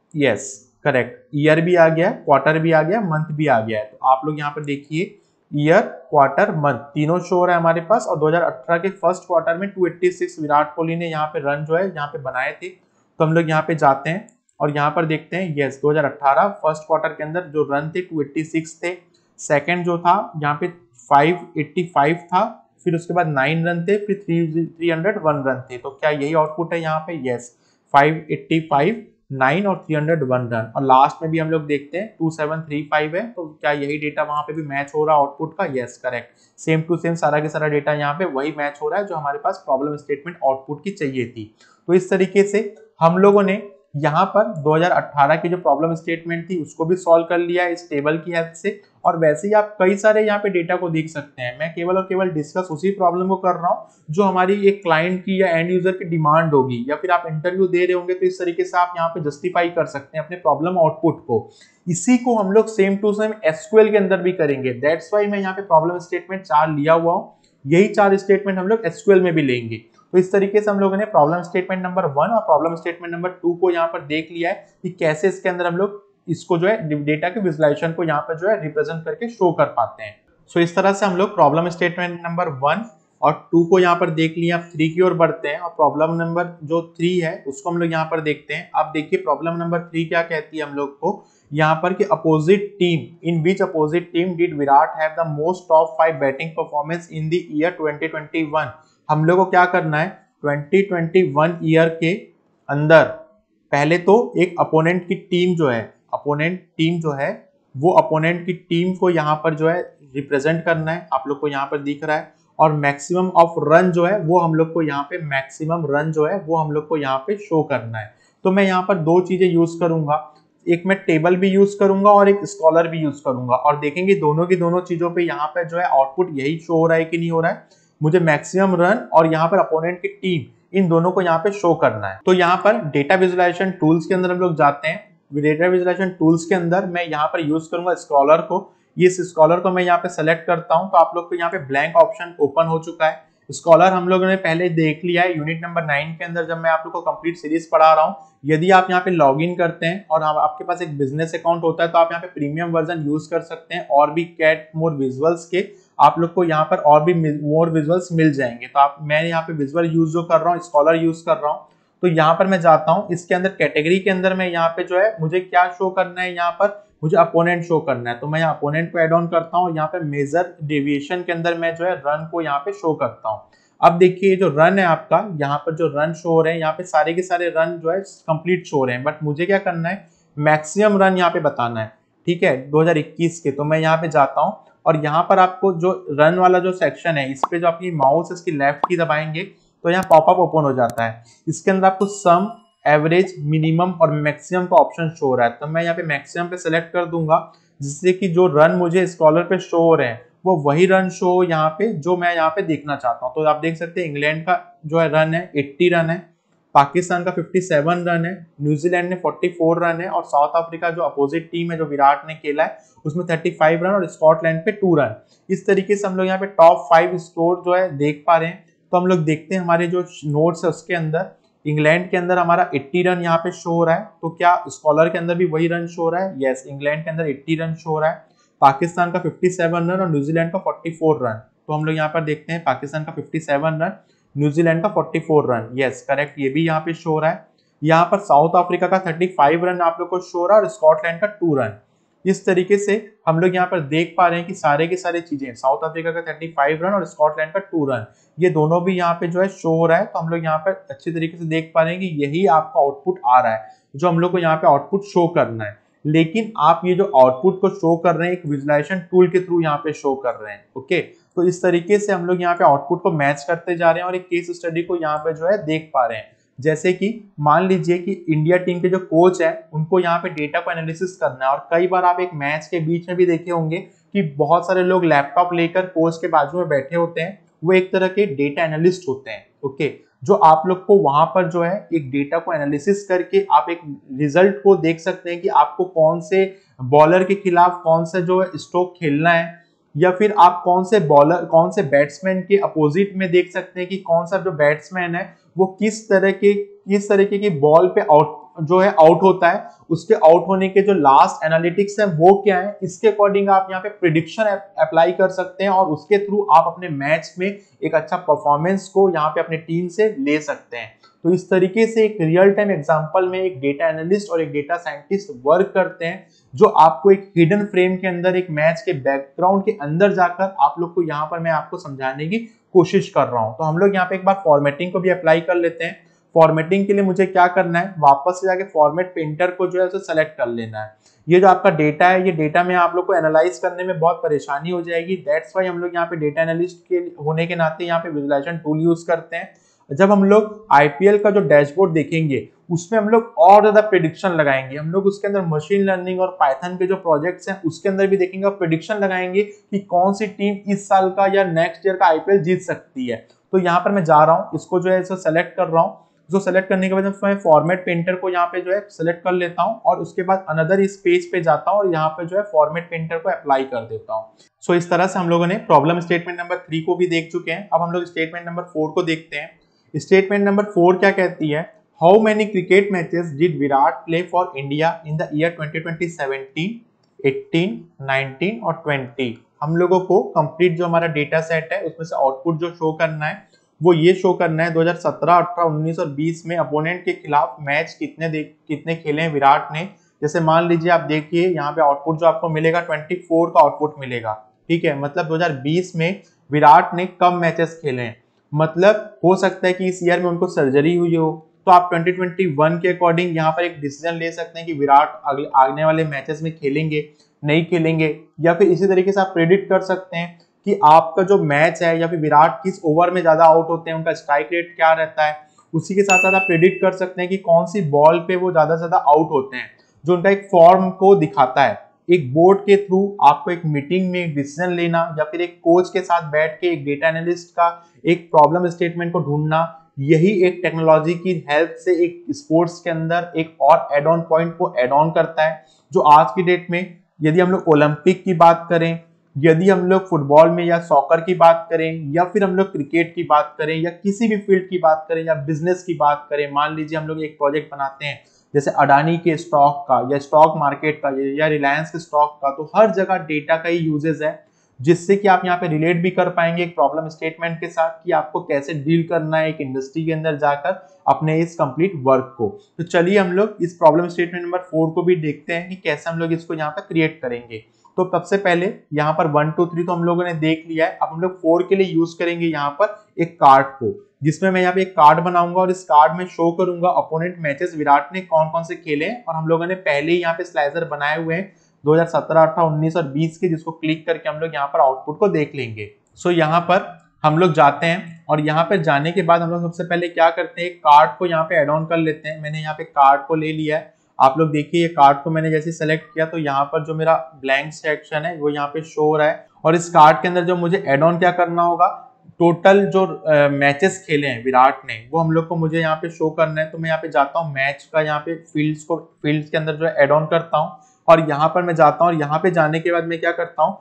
यस करेक्ट, ईयर भी आ गया, क्वार्टर भी आ गया, मंथ भी आ गया है। तो आप लोग यहाँ पर देखिए ईयर क्वार्टर मंथ तीनों शो हो रहा है हमारे पास। और दो हज़ार अठारह के फर्स्ट क्वार्टर में दो सौ छियासी विराट कोहली ने यहाँ पे रन जो है यहाँ पे बनाए थे। तो हम लोग यहाँ पे जाते हैं और यहाँ पर देखते हैं यस दो हज़ार अठारह फर्स्ट क्वार्टर के अंदर जो रन थे दो सौ छियासी थे। सेकंड जो था यहाँ पे पाँच सौ पचासी था, फिर उसके बाद नौ रन थे, फिर तीन सौ एक रन थे। तो क्या यही आउटपुट है यहाँ पे? यस, पाँच सौ पचासी, नौ और तीन सौ एक रन। और लास्ट में भी हम लोग देखते हैं दो हज़ार सात सौ पैंतीस है। तो क्या यही डेटा वहां पे भी मैच हो रहा है आउटपुट का? Yes correct, same to same सारा के सारा डेटा यहाँ पे वही मैच हो रहा है जो हमारे पास प्रॉब्लम स्टेटमेंट आउटपुट की चाहिए थी। तो इस तरीके से हम लोगों ने यहाँ पर दो हज़ार अठारह की जो प्रॉब्लम स्टेटमेंट थी उसको भी सॉल्व कर लिया है इस टेबल की हेल्प से। और वैसे ही आप कई सारे यहाँ पे डेटा को देख सकते हैं। मैं केवल और केवल डिस्कस उसी प्रॉब्लम को कर रहा हूँ जो हमारी एक क्लाइंट की या एंड यूजर की डिमांड होगी, या फिर आप इंटरव्यू दे रहे होंगे तो इस तरीके से आप यहाँ पे जस्टिफाई कर सकते हैं अपने प्रॉब्लम आउटपुट को। इसी को हम लोग सेम टू सेम एसक्यूएल के अंदर भी करेंगे। दैट्स वाई मैं यहाँ पे प्रॉब्लम स्टेटमेंट चार लिया हुआ हूँ। यही चार स्टेटमेंट हम लोग एसक्यूएल में भी लेंगे। तो इस तरीके से हम लोगों ने प्रॉब्लम स्टेटमेंट नंबर वन और प्रॉब्लम स्टेटमेंट नंबर टू को यहाँ पर देख लिया है कि कैसे इसके अंदर हम लोग इसको जो है डेटा के विजुलाइजेशन को यहाँ पर जो है रिप्रेजेंट करके शो कर पाते हैं। सो so, इस तरह से हम लोग प्रॉब्लम स्टेटमेंट नंबर वन और टू को यहाँ पर देख लिया। अब थ्री की ओर बढ़ते हैं और प्रॉब्लम नंबर जो थ्री है उसको हम लोग यहाँ पर देखते हैं। अब देखिए प्रॉब्लम नंबर थ्री क्या कहती है हम लोग को यहाँ पर कि opposite team in which opposite team did Virat have the most top five batting performance in the year twenty twenty one. हम लोग को क्या करना है, ट्वेंटी ट्वेंटी वन ईयर के अंदर पहले तो एक अपोनेंट की टीम जो है अपोनेंट टीम जो है वो अपोनेंट की टीम को यहाँ पर जो है रिप्रेजेंट करना है, आप लोग को यहाँ पर दिख रहा है। और मैक्सिमम ऑफ रन जो है वो हम लोग को यहाँ पे मैक्सिमम रन जो है वो हम लोग को यहाँ पे शो करना है। तो मैं यहाँ पर दो चीजें यूज करूंगा, एक मैं टेबल भी यूज करूंगा और एक स्कॉलर भी यूज करूंगा, और देखेंगे दोनों की दोनों चीजों पे यहाँ पे जो है आउटपुट यही शो हो रहा है कि नहीं हो रहा है। मुझे मैक्सिमम रन और यहाँ पर अपोनेंट की टीम इन दोनों को यहाँ पे शो करना है। तो यहाँ पर डेटा विजुलाइजेशन टूल्स के अंदर हम लोग जाते हैं। डेटा विजुलाइजेशन टूल्स के अंदर मैं यहाँ पर यूज करूंगा स्कॉलर को। इस स्कॉलर को मैं यहाँ पे सेलेक्ट करता हूँ तो आप लोग को यहाँ पे ब्लैंक ऑप्शन ओपन हो चुका है। स्कॉलर हम लोगों ने पहले देख लिया है यूनिट नंबर नाइन के अंदर, जब मैं आप लोग को कंप्लीट सीरीज पढ़ा रहा हूँ। यदि आप यहाँ पे लॉग इन करते हैं और आपके पास एक बिजनेस अकाउंट होता है तो आप यहाँ पे प्रीमियम वर्जन यूज कर सकते हैं और भी गेट मोर विजुअल्स के आप लोग को यहाँ पर और भी मोर विजुअल्स मिल जाएंगे। तो आप मैं यहाँ पे विजुअल यूज जो कर रहा हूँ, स्कॉलर यूज कर रहा हूँ। तो यहाँ पर मैं जाता हूँ, इसके अंदर कैटेगरी के अंदर मैं यहाँ पे जो है मुझे क्या शो करना है, यहाँ पर मुझे अपोनेंट शो करना है। तो मैं यहाँ अपोनेंट को एड ऑन करता हूँ, यहाँ पे मेजर डेविएशन के अंदर मैं जो है रन को यहाँ पे शो करता हूँ। अब देखिए जो रन है आपका, यहाँ पर जो रन शो हो रहे हैं, यहाँ पे सारे के सारे रन जो है कंप्लीट शो हो रहे हैं, बट मुझे क्या करना है, मैक्सिमम रन यहाँ पे बताना है, ठीक है, दो हज़ार इक्कीस के। तो मैं यहाँ पे जाता हूँ और यहाँ पर आपको जो रन वाला जो सेक्शन है, इस पे जो आपकी माउस इसकी लेफ्ट की दबाएंगे तो यहाँ पॉपअप ओपन हो जाता है। इसके अंदर आपको सम, एवरेज, मिनिमम और मैक्सिमम का ऑप्शन शो हो रहा है। तो मैं यहाँ पे मैक्सिमम पे सेलेक्ट कर दूंगा, जिससे कि जो रन मुझे स्कॉलर पे शो हो रहे हैं वो वही रन शो हो यहाँ पे जो मैं यहाँ पे देखना चाहता हूँ। तो आप देख सकते हैं इंग्लैंड का जो है रन है अस्सी रन है, पाकिस्तान का सत्तावन रन है, न्यूजीलैंड ने चौवालीस रन है और साउथ अफ्रीका जो अपोजिट टीम है जो विराट ने खेला है उसमें पैंतीस रन और स्कॉटलैंड पे टू रन। इस तरीके से हम लोग यहाँ पे टॉप फाइव स्कोर जो है देख पा रहे हैं। तो हम लोग देखते हैं हमारे जो नोट्स है उसके अंदर इंग्लैंड के अंदर हमारा अस्सी रन यहाँ पे शो हो रहा है। तो क्या स्कॉलर के अंदर भी वही रन शो हो रहा है? यस, इंग्लैंड के अंदर अस्सी रन शो हो रहा है, पाकिस्तान का सत्तावन रन और न्यूजीलैंड का चौवालीस रन। तो हम लोग यहाँ पर देखते हैं पाकिस्तान का सत्तावन रन, न्यूजीलैंड का चौवालीस रन। यस करेक्ट, ये भी यहाँ पे शो हो रहा है। यहाँ पर साउथ अफ्रीका का पैंतीस रन आप लोग को शो हो रहा है और स्कॉटलैंड का टू रन। इस तरीके से हम लोग यहाँ पर देख पा रहे हैं कि सारे के सारे चीजें, साउथ अफ्रीका का पैंतीस रन और स्कॉटलैंड का टू रन, ये दोनों भी यहाँ पे जो है शो हो रहा है। तो हम लोग यहाँ पर अच्छी तरीके से देख पा रहे हैं कि यही आपका आउटपुट आ रहा है जो हम लोग को यहाँ पे आउटपुट शो करना है। लेकिन आप ये जो आउटपुट को शो कर रहे हैं एक विजुअलाइजेशन टूल के थ्रू यहाँ पे शो कर रहे हैं। ओके, तो इस तरीके से हम लोग यहाँ पे आउटपुट को मैच करते जा रहे हैं और एक केस स्टडी को यहाँ पे जो है देख पा रहे हैं। जैसे कि मान लीजिए कि इंडिया टीम के जो कोच है उनको यहाँ पे डेटा को एनालिसिस करना है, और कई बार आप एक मैच के बीच में भी देखे होंगे कि बहुत सारे लोग लैपटॉप लेकर कोच के बाजू में बैठे होते हैं, वो एक तरह के डेटा एनालिस्ट होते हैं। ओके, जो आप लोग को वहां पर जो है एक डेटा को एनालिसिस करके आप एक रिजल्ट को देख सकते हैं कि आपको कौन से बॉलर के खिलाफ कौन सा जो है स्ट्रोक खेलना है, या फिर आप कौन से बॉलर कौन से बैट्समैन के अपोजिट में देख सकते हैं कि कौन सा जो बैट्समैन है वो किस तरह के किस तरीके की बॉल पे आउट जो है आउट होता है, उसके आउट होने के जो लास्ट एनालिटिक्स है वो क्या है, इसके अकॉर्डिंग आप यहाँ पे प्रिडिक्शन अप्लाई कर सकते हैं और उसके थ्रू आप अपने मैच में एक अच्छा परफॉर्मेंस को यहाँ पे अपनी टीम से ले सकते हैं। तो इस तरीके से एक रियल टाइम एग्जांपल में एक डेटा एनालिस्ट और एक डेटा साइंटिस्ट वर्क करते हैं, जो आपको एक हिडन फ्रेम के अंदर एक मैच के बैकग्राउंड के अंदर जाकर आप लोग को यहाँ पर मैं आपको समझाने की कोशिश कर रहा हूँ। तो हम लोग यहाँ पे एक बार फॉर्मेटिंग को भी अप्लाई कर लेते हैं। फॉर्मेटिंग के लिए मुझे क्या करना है, वापस से जाके फॉर्मेट पेंटर को जो है उसे सेलेक्ट कर लेना है। ये जो आपका डेटा है, ये डेटा में आप लोग को एनालाइज करने में बहुत परेशानी हो जाएगी। दैट्स वाई हम लोग यहाँ पे डेटा एनालिस्ट के होने के नाते यहाँ पे विजुअलाइजेशन टूल यूज करते हैं। जब हम लोग आईपीएल का जो डैशबोर्ड देखेंगे उसमें हम लोग और ज्यादा प्रेडिक्शन लगाएंगे, हम लोग उसके अंदर मशीन लर्निंग और पाइथन के जो प्रोजेक्ट्स हैं उसके अंदर भी देखेंगे और प्रेडिक्शन लगाएंगे कि कौन सी टीम इस साल का या नेक्स्ट ईयर का आईपीएल जीत सकती है। तो यहाँ पर मैं जा रहा हूँ, इसको जो है इसे सेलेक्ट कर रहा हूँ। जो सेलेक्ट करने के बाद मैं फॉर्मेट पेंटर को यहाँ पे जो है सेलेक्ट कर लेता हूँ और उसके बाद अनदर इस पेज पे जाता हूँ और यहाँ पे जो है फॉर्मेट पेंटर को अप्लाई कर देता हूँ। सो so, इस तरह से हम लोगों ने प्रॉब्लम स्टेटमेंट नंबर थ्री को भी देख चुके हैं। अब हम लोग स्टेटमेंट नंबर फोर को देखते हैं। स्टेटमेंट नंबर फोर क्या कहती है, how many cricket matches did Virat play for India in the year twenty twenty seventeen, eighteen, nineteen और ट्वेंटी। हम लोगों को कंप्लीट जो हमारा डेटा सेट है उसमें से आउटपुट जो शो करना है वो ये शो करना है दो हज़ार सत्रह, अठारह, उन्नीस और बीस में अपोनेंट के खिलाफ मैच कितने कितने खेले हैं विराट ने। जैसे मान लीजिए आप देखिए यहाँ पे आउटपुट जो आपको मिलेगा चौबीस का आउटपुट मिलेगा, ठीक है, मतलब दो हज़ार बीस में विराट ने कम मैचेस खेले हैं, मतलब हो सकता है कि इस ईयर में उनको सर्जरी हुई हो। तो आप ट्वेंटी ट्वेंटी वन के अकॉर्डिंग यहाँ पर एक डिसीजन ले सकते हैं कि विराट अगले आने वाले मैचेस में खेलेंगे नहीं खेलेंगे, या फिर इसी तरीके से आप प्रेडिक्ट कर सकते हैं कि आपका जो मैच है या फिर विराट किस ओवर में ज्यादा आउट होते हैं, उनका स्ट्राइक रेट क्या रहता है। उसी के साथ साथ आप प्रेडिक्ट कर सकते हैं कि कौन सी बॉल पे वो ज्यादा से ज्यादा आउट होते हैं, जो उनका एक फॉर्म को दिखाता है। एक बोर्ड के थ्रू आपको एक मीटिंग में एक डिसीजन लेना या फिर एक कोच के साथ बैठ के एक डेटा एनालिस्ट का एक प्रॉब्लम स्टेटमेंट को ढूंढना, यही एक टेक्नोलॉजी की हेल्प से एक स्पोर्ट्स के अंदर एक और एड ऑन पॉइंट को एड ऑन करता है। जो आज की डेट में यदि हम लोग ओलंपिक की बात करें, यदि हम लोग फुटबॉल में या सॉकर की बात करें या फिर हम लोग क्रिकेट की बात करें या किसी भी फील्ड की बात करें या बिजनेस की बात करें, मान लीजिए हम लोग एक प्रोजेक्ट बनाते हैं जैसे अडानी के स्टॉक का या स्टॉक मार्केट का या रिलायंस के स्टॉक का, तो हर जगह डेटा का ही यूजेस है, जिससे कि आप यहाँ पे रिलेट भी कर पाएंगे एक प्रॉब्लम स्टेटमेंट के साथ कि आपको कैसे डील करना है एक इंडस्ट्री के अंदर जाकर अपने इस कंप्लीट वर्क को। तो चलिए हम लोग इस प्रॉब्लम स्टेटमेंट नंबर फोर को भी देखते हैं कि कैसे हम लोग इसको यहाँ पे क्रिएट करेंगे। तो सबसे पहले यहाँ पर वन टू थ्री तो हम लोगों ने देख लिया है। अब हम लोग फोर के लिए यूज करेंगे यहाँ पर एक कार्ड को, जिसमें मैं यहाँ पे एक कार्ड बनाऊंगा और इस कार्ड में शो करूंगा अपोनेंट मैचेस विराट ने कौन कौन से खेले हैं। और हम लोगों ने पहले ही यहाँ पे स्लाइसर बनाए हुए हैं दो हज़ार सत्रह, अठारह, उन्नीस और बीस के, जिसको क्लिक करके हम लोग यहाँ पर आउटपुट को देख लेंगे। सो यहाँ पर हम लोग जाते हैं और यहाँ पे जाने के बाद हम लोग सबसे पहले क्या करते हैं, कार्ड को यहाँ पे एड ऑन कर लेते हैं। मैंने यहाँ पे कार्ड को ले लिया है। आप लोग देखिए ये कार्ड को मैंने जैसे सेलेक्ट किया तो यहाँ पर जो मेरा ब्लैंक सेक्शन है वो यहाँ पे शो हो रहा है। और इस कार्ड के अंदर जो मुझे एड ऑन क्या करना होगा, टोटल जो मैचेस खेले हैं विराट ने वो हम लोग को मुझे यहाँ पे शो करना है। तो मैं यहाँ पे जाता हूँ मैच का, यहाँ पे फील्ड्स को फील्ड्स के अंदर जो है एड ऑन करता हूँ और यहाँ पर मैं जाता हूँ और यहाँ पे जाने के बाद मैं क्या करता हूँ,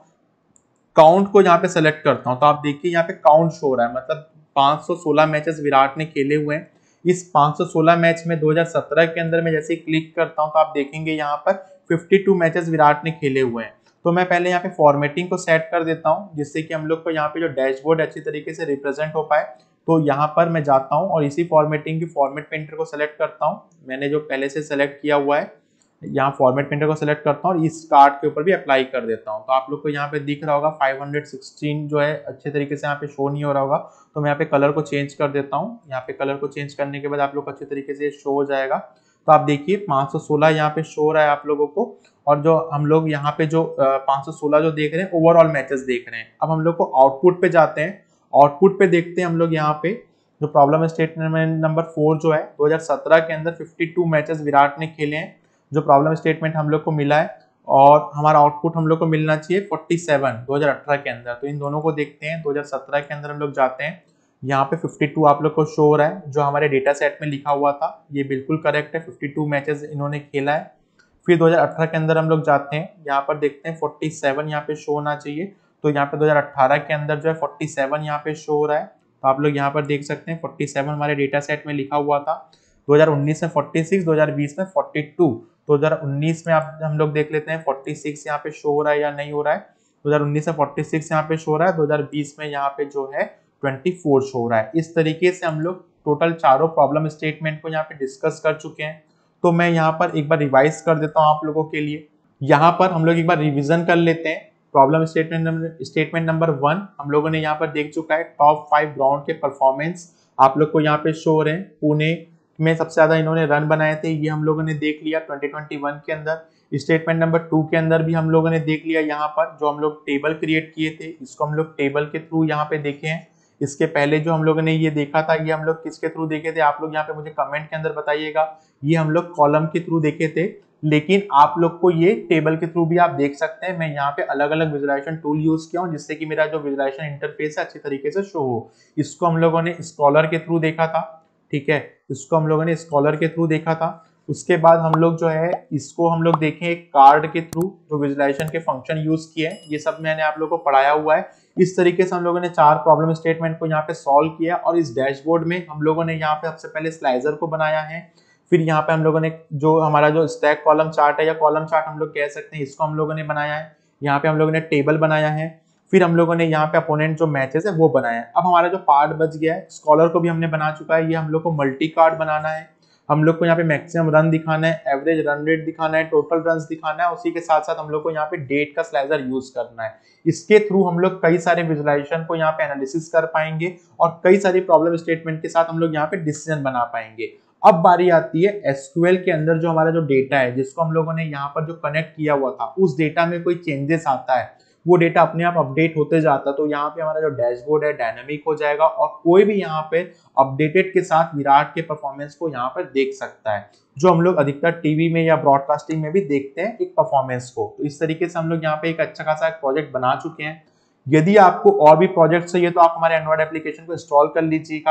काउंट को यहाँ पे सेलेक्ट करता हूँ। तो आप देखिए यहाँ पे काउंट शो हो रहा है, मतलब पाँच सौ सोलह मैचेस विराट ने खेले हुए हैं। इस पाँच सौ सोलह मैच में दो हज़ार सत्रह के अंदर मैं जैसे ही क्लिक करता हूँ तो आप देखेंगे यहाँ पर बावन मैचेस विराट ने खेले हुए हैं। तो मैं पहले यहाँ पे फॉर्मेटिंग को सेट कर देता हूँ, जिससे कि हम लोग को यहाँ पे जो डैशबोर्ड अच्छी तरीके से रिप्रेजेंट हो पाए। तो यहाँ पर मैं जाता हूँ और इसी फॉर्मेटिंग की फॉर्मेट पेंटर को सेलेक्ट करता हूँ, मैंने जो पहले से सेलेक्ट किया हुआ है। यहाँ फॉर्मेट पेंटर को सेलेक्ट करता हूँ और इस कार्ड के ऊपर भी अप्लाई कर देता हूँ। तो आप लोग को यहाँ पे दिख रहा होगा पाँच सौ सोलह जो है अच्छे तरीके से यहाँ पे शो नहीं हो रहा होगा। तो मैं यहाँ पे कलर को चेंज कर देता हूँ। यहाँ पे कलर को चेंज करने के बाद आप लोग को अच्छे तरीके से शो हो जाएगा। तो आप देखिए पाँच सौ सोलह यहाँ पे शो हो रहा है आप लोगों को। और जो हम लोग यहाँ पे जो पाँच सौ सोलह जो देख रहे हैं ओवरऑल मैचेस देख रहे हैं। अब हम लोग को आउटपुट पे जाते हैं। आउटपुट पे देखते हैं हम लोग यहाँ पे जो प्रॉब्लम स्टेटमेंट नंबर फोर जो है दो हज़ार सत्रह के अंदर बावन मैचेस विराट ने खेले हैं, जो प्रॉब्लम स्टेटमेंट हम लोग को मिला है। और हमारा आउटपुट हम लोग को मिलना चाहिए सैंतालीस दो हज़ार अठारह के अंदर। तो इन दोनों को देखते हैं। दो हज़ार सत्रह के अंदर हम लोग जाते हैं, यहाँ पे बावन आप लोग को शो हो रहा है जो हमारे डेटा सेट में लिखा हुआ था, ये बिल्कुल करेक्ट है। बावन मैचेस इन्होंने खेला है। फिर दो हज़ार अठारह के अंदर हम लोग जाते हैं, यहाँ पर देखते हैं सैंतालीस यहाँ पे शो होना चाहिए। तो यहाँ पे दो हज़ार अठारह के अंदर जो है सैंतालीस यहाँ पे शो हो रहा है। तो आप लोग यहाँ पर देख सकते हैं सैंतालीस हमारे डेटा सेट में लिखा हुआ था। दो हज़ार उन्नीस में छियालीस, दो हज़ार बीस में बयालीस। दो हज़ार उन्नीस में आप हम लोग देख लेते हैं छियालीस यहाँ पे शो हो रहा है या नहीं हो रहा है। दो हज़ार उन्नीस में छियालीस यहाँ पे शो हो रहा है। दो हज़ार बीस में यहाँ पे जो है चौबीस शो हो रहा है। इस तरीके से हम लोग टोटल चारों प्रॉब्लम स्टेटमेंट को यहाँ पे डिस्कस कर चुके हैं। तो मैं यहाँ पर एक बार रिवाइज कर देता हूँ आप लोगों के लिए। यहाँ पर हम लोग एक बार रिविजन कर लेते हैं। Problem statement number statement number one हम लोगों ने यहाँ पर देख चुका है। टॉप फाइव ग्राउंड के परफॉर्मेंस आप लोग को यहाँ पे शो हो रहे हैं। पुणे में सबसे ज्यादा इन्होंने रन बनाए थे, ये हम लोगों ने देख लिया दो हज़ार इक्कीस के अंदर। स्टेटमेंट नंबर टू के अंदर भी हम लोगों ने देख लिया, यहाँ पर जो हम लोग टेबल क्रिएट किए थे इसको हम लोग टेबल के थ्रू यहाँ पे देखे हैं। इसके पहले जो हम लोगों ने ये देखा था ये हम लोग किसके थ्रू देखे थे, आप लोग यहाँ पे मुझे कमेंट के अंदर बताइएगा। ये हम लोग कॉलम के थ्रू देखे थे, लेकिन आप लोग को ये टेबल के थ्रू भी आप देख सकते हैं। मैं यहाँ पे अलग अलग विजुअलाइजेशन टूल यूज किया हूँ, जिससे कि मेरा जो विजुअलाइजेशन इंटरफेस है अच्छी तरीके से शो हो। इसको हम लोगों ने स्कॉलर के थ्रू देखा था, ठीक है, इसको हम लोगों ने स्कॉलर के थ्रू देखा था। उसके बाद हम लोग जो है इसको हम लोग देखें एक कार्ड के थ्रू जो विजुअलाइजेशन के फंक्शन यूज किए हैं, ये सब मैंने आप लोगों को पढ़ाया हुआ है। इस तरीके से हम लोगों ने चार प्रॉब्लम स्टेटमेंट को यहाँ पे सॉल्व किया। और इस डैशबोर्ड में हम लोगों ने यहाँ पे सबसे पहले स्लाइजर को बनाया है। फिर यहाँ पे हम लोगों ने जो हमारा जो स्टैक कॉलम चार्ट है या कॉलम चार्ट हम लोग कह सकते हैं, इसको हम लोगों ने बनाया है। यहाँ पे हम लोगों ने टेबल बनाया है। फिर हम लोगों ने यहाँ पे अपोनेंट जो मैचेस है वो बनाया है। अब हमारा जो पार्ट बच गया है, स्कॉलर को भी हमने बना चुका है। ये हम लोग को मल्टी कार्ड बनाना है। हम लोग को यहाँ पे मैक्सिमम रन दिखाना है, एवरेज रन रेट दिखाना है, टोटल रन दिखाना है। उसी के साथ साथ हम लोग को यहाँ पे डेट का स्लाइजर यूज करना है। इसके थ्रू हम लोग कई सारे विजुअलाइजेशन को यहाँ पे एनालिसिस कर पाएंगे और कई सारी प्रॉब्लम स्टेटमेंट के साथ हम लोग यहाँ पे डिसीजन बना पाएंगे। अब बारी आती है एसक्यूएल के अंदर जो हमारा जो डेटा है, जिसको हम लोगों ने यहाँ पर जो कनेक्ट किया हुआ था, उस डेटा में कोई चेंजेस आता है, वो डेटा अपने आप अपडेट होते जाता है। तो यहाँ पे हमारा जो डैशबोर्ड है डायनामिक हो जाएगा और कोई भी यहाँ पे अपडेटेड के साथ विराट के परफॉर्मेंस को यहाँ पर देख सकता है, जो हम लोग अधिकतर टीवी में या ब्रॉडकास्टिंग में भी देखते हैं एक परफॉर्मेंस को। तो इस तरीके से हम लोग यहाँ पे एक अच्छा खासा एक प्रोजेक्ट बना चुके हैं। यदि आपको और भी प्रोजेक्ट चाहिए तो आप हमारे एंड्रॉइड एप्लीकेशन को इंस्टॉल कर लीजिएगा।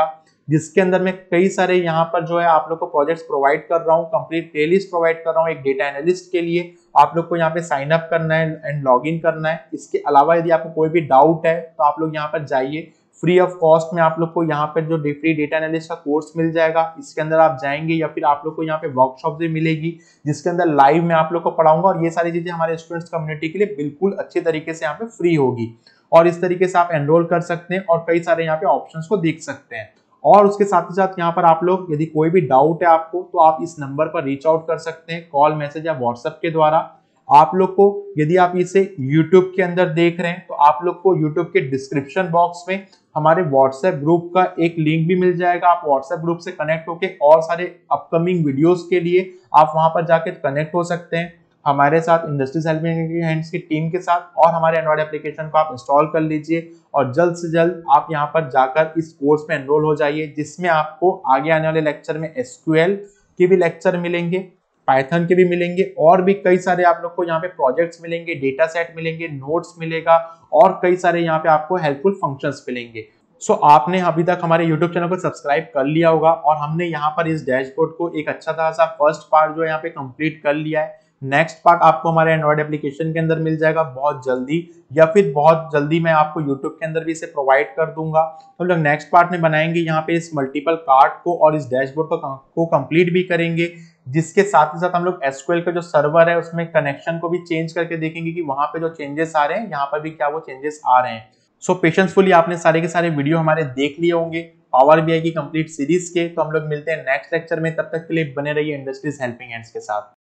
जिसके अंदर मैं कई सारे यहाँ पर जो है आप लोग को प्रोजेक्ट्स प्रोवाइड कर रहा हूँ, कंप्लीट प्लेलिस्ट प्रोवाइड कर रहा हूँ। एक डेटा एनालिस्ट के लिए आप लोग को यहाँ पे साइन अप करना है एंड लॉग इन करना है। इसके अलावा यदि आपको कोई भी डाउट है तो आप लोग यहाँ पर जाइए, फ्री ऑफ कॉस्ट में आप लोग को यहाँ पर जो फ्री डेटा एनालिस्ट का कोर्स मिल जाएगा, इसके अंदर आप जाएंगे या फिर आप लोग को यहाँ पे वर्कशॉप भी मिलेगी जिसके अंदर लाइव में आप लोग को पढ़ाऊंगा और ये सारी चीजें हमारे स्टूडेंट्स कम्युनिटी के लिए बिल्कुल अच्छे तरीके से यहाँ पे फ्री होगी और इस तरीके से आप एनरोल कर सकते हैं और कई सारे यहाँ पे ऑप्शंस को देख सकते हैं। और उसके साथ ही साथ यहाँ पर आप लोग यदि कोई भी डाउट है आपको तो आप इस नंबर पर रीच आउट कर सकते हैं कॉल, मैसेज या व्हाट्सएप के द्वारा। आप लोग को यदि आप इसे YouTube के अंदर देख रहे हैं तो आप लोग को YouTube के डिस्क्रिप्शन बॉक्स में हमारे व्हाट्सएप ग्रुप का एक लिंक भी मिल जाएगा। आप व्हाट्सएप ग्रुप से कनेक्ट होके और सारे अपकमिंग वीडियोस के लिए आप वहां पर जाके कनेक्ट हो सकते हैं हमारे साथ, इंडस्ट्रीज हेल्पिंग हैंड्स की टीम के साथ। और हमारे एंड्रॉइड एप्लीकेशन को आप इंस्टॉल कर लीजिए और जल्द से जल्द आप यहाँ पर जाकर इस कोर्स में एनरोल हो जाइए, जिसमें आपको आगे आने वाले लेक्चर में एसक्यूएल के भी लेक्चर मिलेंगे, पाइथन के भी मिलेंगे और भी कई सारे आप लोग को यहाँ पे प्रोजेक्ट्स मिलेंगे, डेटा सेट मिलेंगे, नोट्स मिलेगा और कई सारे यहाँ पे आपको हेल्पफुल फंक्शंस मिलेंगे। सो so, आपने अभी तक हमारे यूट्यूब चैनल को सब्सक्राइब कर लिया होगा और हमने यहाँ पर इस डैशबोर्ड को एक अच्छा खासा फर्स्ट पार्ट जो है यहाँ पे कंप्लीट कर लिया है। नेक्स्ट पार्ट आपको हमारे एंड्रॉइड एप्लीकेशन के अंदर मिल जाएगा बहुत जल्दी, या फिर बहुत जल्दी मैं आपको यूट्यूब के अंदर भी इसे प्रोवाइड कर दूंगा। तो हम लोग नेक्स्ट पार्ट में बनाएंगे यहाँ पे इस मल्टीपल कार्ड को और इस डैशबोर्ड को को कंप्लीट भी करेंगे, जिसके साथ ही साथ हम लोग एसक्यूएल का जो सर्वर है उसमें कनेक्शन को भी चेंज करके देखेंगे कि वहां पे जो चेंजेस आ रहे हैं यहाँ पर भी क्या वो चेंजेस आ रहे हैं। सो पेशेंसफुली आपने सारे के सारे वीडियो हमारे देख लिए होंगे पावर बीआई की कंप्लीट सीरीज के। तो हम लोग मिलते हैं नेक्स्ट लेक्चर में, तब तक के लिए बने रहिए इंडस्ट्रीज हेल्पिंग हैंड्स के साथ।